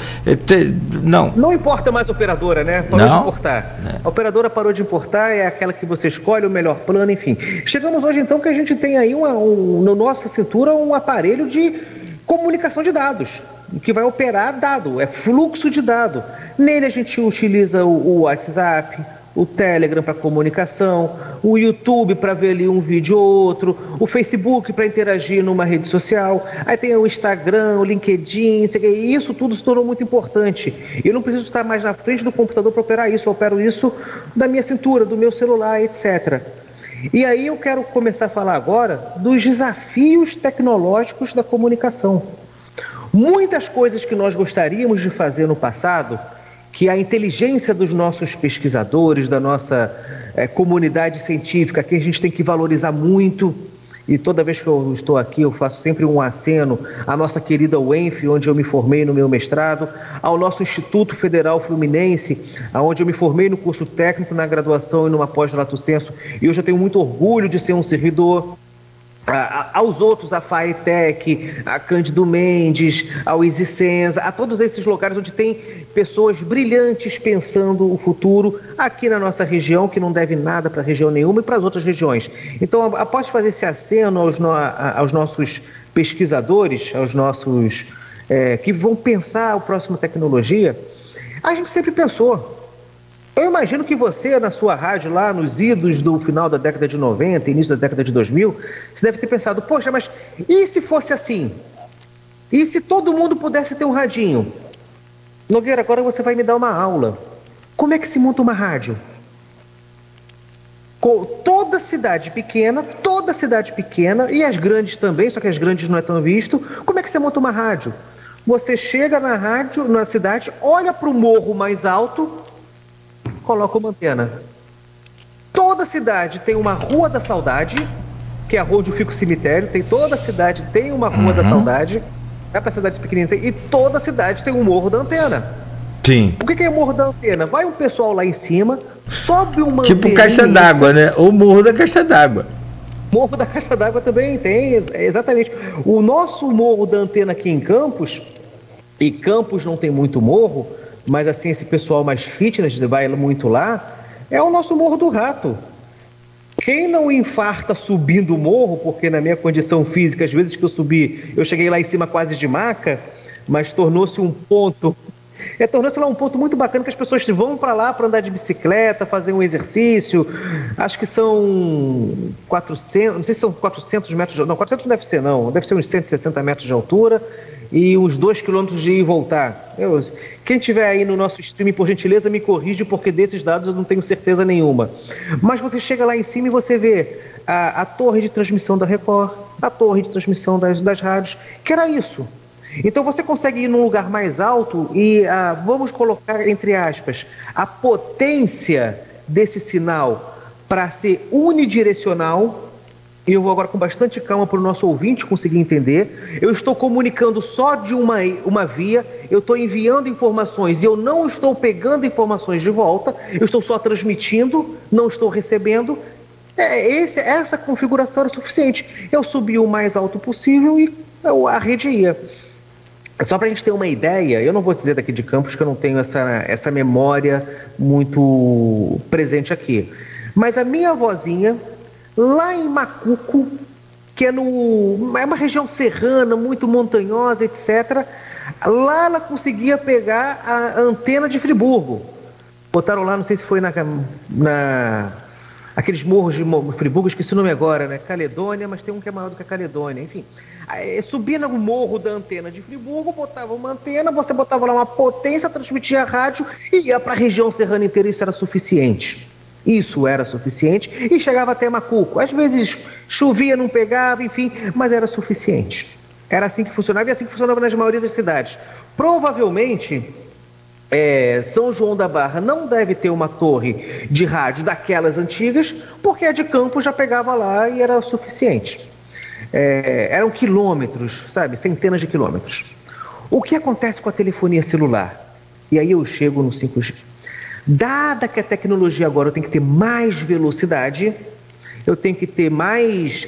Não. Não importa mais a operadora, né? Parou de importar. A operadora parou de importar, é aquela que você escolhe, o melhor plano, enfim. Chegamos hoje, então, que a gente tem aí na nossa cintura um aparelho de comunicação de dados, que vai operar dado, é fluxo de dado. Nele a gente utiliza o WhatsApp, o Telegram para comunicação, o YouTube para ver ali um vídeo ou outro, o Facebook para interagir numa rede social, aí tem o Instagram, o LinkedIn, e isso tudo se tornou muito importante. Eu não preciso estar mais na frente do computador para operar isso, eu opero isso da minha cintura, do meu celular, etc. E aí eu quero começar a falar agora dos desafios tecnológicos da comunicação. Muitas coisas que nós gostaríamos de fazer no passado, que a inteligência dos nossos pesquisadores, da nossa comunidade científica, que a gente tem que valorizar muito, e toda vez que eu estou aqui eu faço sempre um aceno à nossa querida UENF, onde eu me formei no meu mestrado, ao nosso Instituto Federal Fluminense, onde eu me formei no curso técnico, na graduação e numa pós-lato sensu, e hoje eu tenho muito orgulho de ser um servidor. Aos outros, a FAETEC, a Cândido Mendes, ao EasySense, a todos esses lugares onde tem pessoas brilhantes pensando o futuro aqui na nossa região, que não deve nada para região nenhuma e para as outras regiões. Então, após fazer esse aceno aos nossos pesquisadores, aos nossos que vão pensar a próxima tecnologia, a gente sempre pensou. Eu imagino que você, na sua rádio, lá nos idos do final da década de 90, início da década de 2000, você deve ter pensado, poxa, mas e se fosse assim? E se todo mundo pudesse ter um radinho? Nogueira, agora você vai me dar uma aula. Como é que se monta uma rádio? Toda cidade pequena, e as grandes também, só que as grandes não é tão visto, como é que você monta uma rádio? Você chega na rádio, na cidade, olha para o morro mais alto, coloca uma antena. Toda cidade tem uma Rua da Saudade, que é a rua onde fica o cemitério, toda cidade tem uma Rua da Saudade, é para cidades pequeninas, e toda cidade tem um morro da antena. Sim. O que é o morro da antena? Vai um pessoal lá em cima, sobe uma antena. Tipo caixa d'água, né? Ou morro da caixa d'água. Morro da caixa d'água também tem, exatamente. O nosso morro da antena aqui em Campos, e Campos não tem muito morro, mas assim, esse pessoal mais fitness vai muito lá, é o nosso Morro do Rato. Quem não infarta subindo o morro, porque na minha condição física, às vezes que eu subi, eu cheguei lá em cima quase de maca, mas tornou-se um ponto, tornou-se lá um ponto muito bacana, que as pessoas vão para lá para andar de bicicleta, fazer um exercício, acho que são 400, não sei se são 400 metros, não, 400 não deve ser não, deve ser uns 160 metros de altura, e uns 2 quilômetros de ir e voltar. Quem tiver aí no nosso streaming, por gentileza, me corrige, porque desses dados eu não tenho certeza nenhuma. Mas você chega lá em cima e você vê a torre de transmissão da Record, a torre de transmissão das rádios, que era isso. Então você consegue ir num lugar mais alto e, vamos colocar entre aspas, a potência desse sinal para ser unidirecional. E eu vou agora com bastante calma para o nosso ouvinte conseguir entender. Eu estou comunicando só de uma via, eu estou enviando informações e eu não estou pegando informações de volta, eu estou só transmitindo, não estou recebendo. Essa configuração era suficiente. Eu subi o mais alto possível e a rede ia. Só para a gente ter uma ideia, eu não vou dizer daqui de Campos que eu não tenho essa memória muito presente aqui. Mas a minha avózinha, lá em Macuco, que é uma região serrana, muito montanhosa, etc. Lá ela conseguia pegar a antena de Friburgo. Botaram lá, não sei se foi aqueles morros de Friburgo, esqueci o nome agora, né? Caledônia, mas tem um que é maior do que a Caledônia, enfim. Aí, subia no morro da antena de Friburgo, botava uma antena, você botava lá uma potência, transmitia a rádio e ia para a região serrana inteira, isso era suficiente. Isso era suficiente e chegava até Macuco. Às vezes chovia, não pegava, enfim, mas era suficiente. Era assim que funcionava e assim que funcionava nas maioria das cidades. Provavelmente, São João da Barra não deve ter uma torre de rádio daquelas antigas, porque a de Campos já pegava lá e era suficiente. Eram quilômetros, sabe? Centenas de quilômetros. O que acontece com a telefonia celular? E aí eu chego no 5G. Dada que a tecnologia agora eu tenho que ter mais velocidade, eu tenho que ter mais...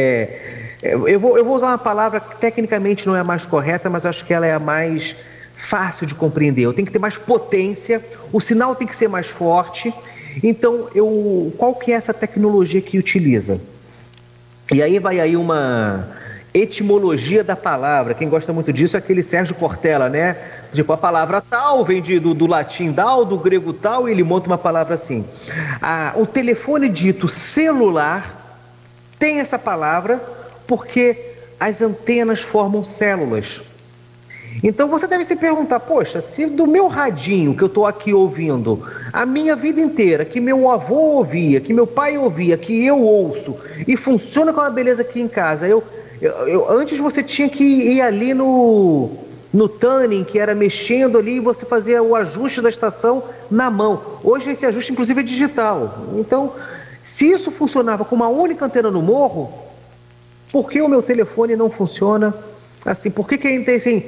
eu vou usar uma palavra que tecnicamente não é a mais correta, mas acho que ela é a mais fácil de compreender. Eu tenho que ter mais potência, o sinal tem que ser mais forte. Então, qual que é essa tecnologia que utiliza? E aí vai aí uma etimologia da palavra. Quem gosta muito disso é aquele Sérgio Cortella, né? Tipo, a palavra tal vem do latim tal, do grego tal, e ele monta uma palavra assim. O telefone dito celular tem essa palavra porque as antenas formam células. Então você deve se perguntar, poxa, se do meu radinho que eu estou aqui ouvindo a minha vida inteira, que meu avô ouvia, que meu pai ouvia, que eu ouço, e funciona com uma beleza aqui em casa, antes você tinha que ir ali no tuning, que era mexendo ali, e você fazia o ajuste da estação na mão. Hoje esse ajuste inclusive é digital. Então, se isso funcionava com uma única antena no morro, por que o meu telefone não funciona assim? Por que assim,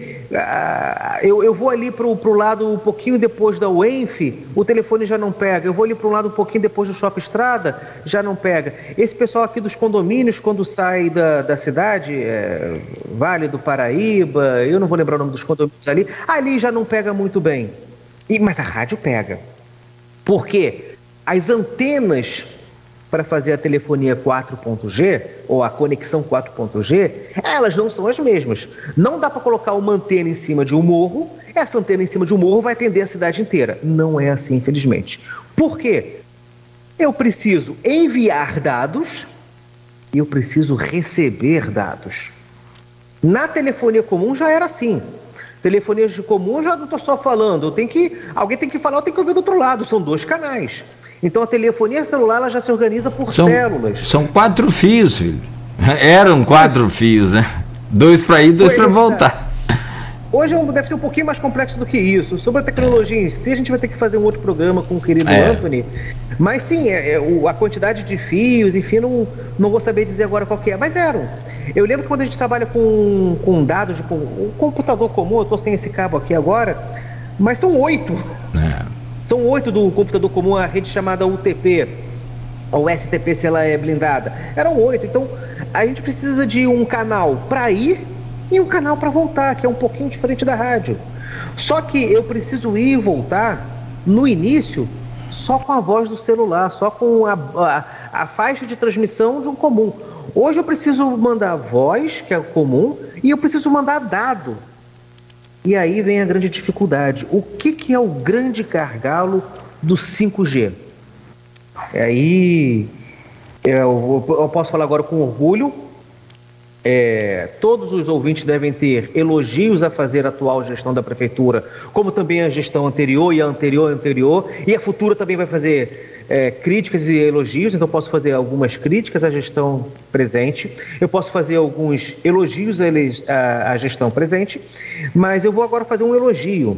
eu vou ali para o lado um pouquinho depois da UENF, o telefone já não pega. Eu vou ali para um lado um pouquinho depois do Shopping Estrada, já não pega. Esse pessoal aqui dos condomínios, quando sai da cidade, Vale do Paraíba, eu não vou lembrar o nome dos condomínios ali já não pega muito bem. Mas a rádio pega. Por quê? As antenas para fazer a telefonia 4.G, ou a conexão 4.G, elas não são as mesmas. Não dá para colocar uma antena em cima de um morro, essa antena em cima de um morro vai atender a cidade inteira. Não é assim, infelizmente. Por quê? Eu preciso enviar dados e eu preciso receber dados. Na telefonia comum já era assim. Telefonia comum eu já não estou só falando, alguém tem que falar, eu tenho que ouvir do outro lado, são 2 canais. Então a telefonia celular ela já se organiza por células. São 4 fios, filho. Eram 4 fios, né? 2 para ir, 2 para voltar. Hoje deve ser um pouquinho mais complexo do que isso. Sobre a tecnologia em si, a gente vai ter que fazer um outro programa com o querido Anthony. Mas sim, a quantidade de fios, enfim, não vou saber dizer agora qual que é. Mas eram. Eu lembro que quando a gente trabalha com dados, com um computador comum, eu estou sem esse cabo aqui agora, mas são 8. São 8 do computador comum, a rede chamada UTP, ou STP se ela é blindada. Eram 8, então a gente precisa de um canal para ir e um canal para voltar, que é um pouquinho diferente da rádio. Só que eu preciso ir e voltar, no início, só com a voz do celular, só com a faixa de transmissão de um comum. Hoje eu preciso mandar voz, que é comum, e eu preciso mandar dado. E aí vem a grande dificuldade. O que é o grande gargalo do 5G? Aí eu posso falar agora com orgulho. Todos os ouvintes devem ter elogios a fazer à atual gestão da prefeitura, como também a gestão anterior e a anterior, e a futura também vai fazer críticas e elogios. Então eu posso fazer algumas críticas à gestão presente, eu posso fazer alguns elogios à gestão presente, mas eu vou agora fazer um elogio.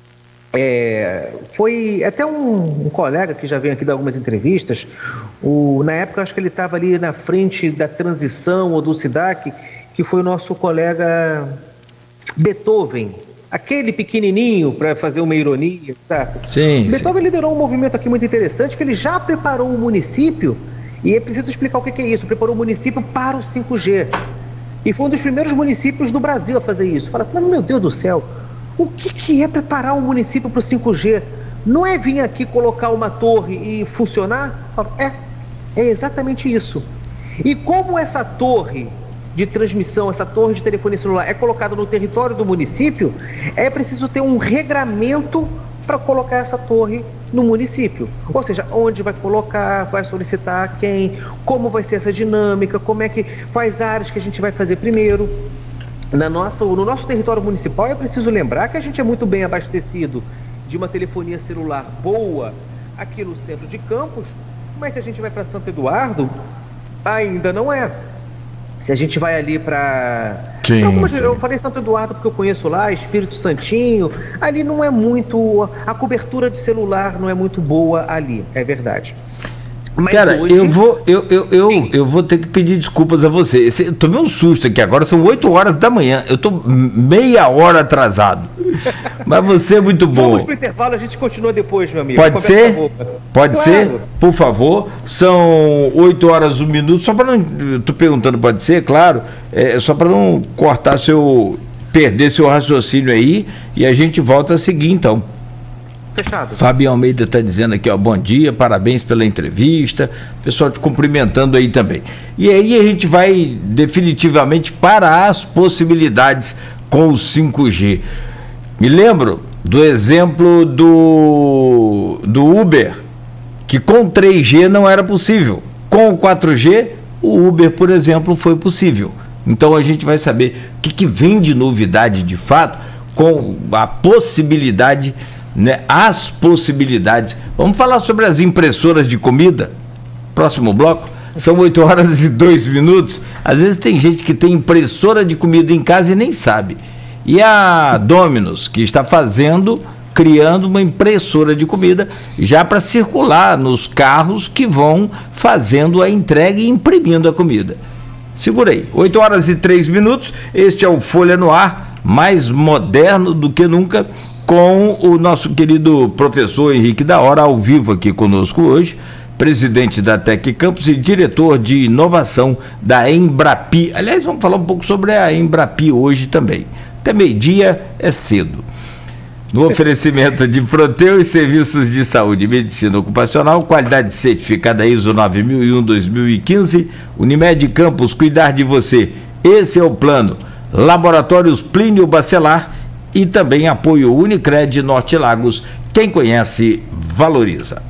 Foi até um colega que já veio aqui dar algumas entrevistas, na época acho que ele estava ali na frente da transição ou do SIDAC, que foi o nosso colega Beethoven, aquele pequenininho, para fazer uma ironia, certo? Sim. Beethoven liderou um movimento aqui muito interessante, que ele já preparou o município, e é preciso explicar o que é isso, preparou o município para o 5G, e foi um dos primeiros municípios do Brasil a fazer isso. Fala, meu Deus do céu, o que é preparar um município para o 5G? Não é vir aqui colocar uma torre e funcionar? É exatamente isso. E como essa torre de transmissão, essa torre de telefonia celular é colocada no território do município, é preciso ter um regramento para colocar essa torre no município. Ou seja, onde vai colocar, vai solicitar quem, como vai ser essa dinâmica, quais áreas que a gente vai fazer primeiro. No nosso território municipal é preciso lembrar que a gente é muito bem abastecido de uma telefonia celular boa aqui no centro de Campos, mas se a gente vai para Santo Eduardo, ainda não é. Se a gente vai ali para... Eu falei Santo Eduardo porque eu conheço lá, Espírito Santinho, ali não é muito... A cobertura de celular não é muito boa ali, é verdade. Mas cara, hoje... eu vou ter que pedir desculpas a você. Eu tomei um susto aqui agora, são 8 horas da manhã. Eu tô meia hora atrasado. Mas você é muito bom. Vamos pro intervalo, a gente continua depois, meu amigo. Pode ser? Pode ser? Por favor. São 8 horas 1 minuto. Só para não. Eu tô perguntando, pode ser? Claro. Só para não cortar perder seu raciocínio aí. E a gente volta a seguir, então. Fechado. Fábio Almeida está dizendo aqui, ó, bom dia, parabéns pela entrevista, pessoal te cumprimentando aí também. E aí a gente vai definitivamente para as possibilidades com o 5G. Me lembro do exemplo do Uber, que com 3G não era possível. Com 4G, o Uber, por exemplo, foi possível. Então a gente vai saber o que vem de novidade de fato com a possibilidade, né, as possibilidades. Vamos falar sobre as impressoras de comida? Próximo bloco. São 8 horas e 2 minutos. Às vezes tem gente que tem impressora de comida em casa e nem sabe. E a Domino's, que está criando uma impressora de comida já para circular nos carros que vão fazendo a entrega e imprimindo a comida. Segura aí. 8 horas e 3 minutos. Este é o Folha no Ar, mais moderno do que nunca, com o nosso querido professor Henrique da Hora, ao vivo aqui conosco hoje, presidente da Tec Campos e diretor de inovação da Embrapi. Aliás, vamos falar um pouco sobre a Embrapi hoje também. Até meio-dia é cedo. No oferecimento de Proteu e Serviços de Saúde e Medicina Ocupacional, qualidade certificada ISO 9001-2015, Unimed Campos, cuidar de você. Esse é o plano. Laboratórios Plínio Bacelar e também apoio Unicred Norte Lagos. Quem conhece, valoriza.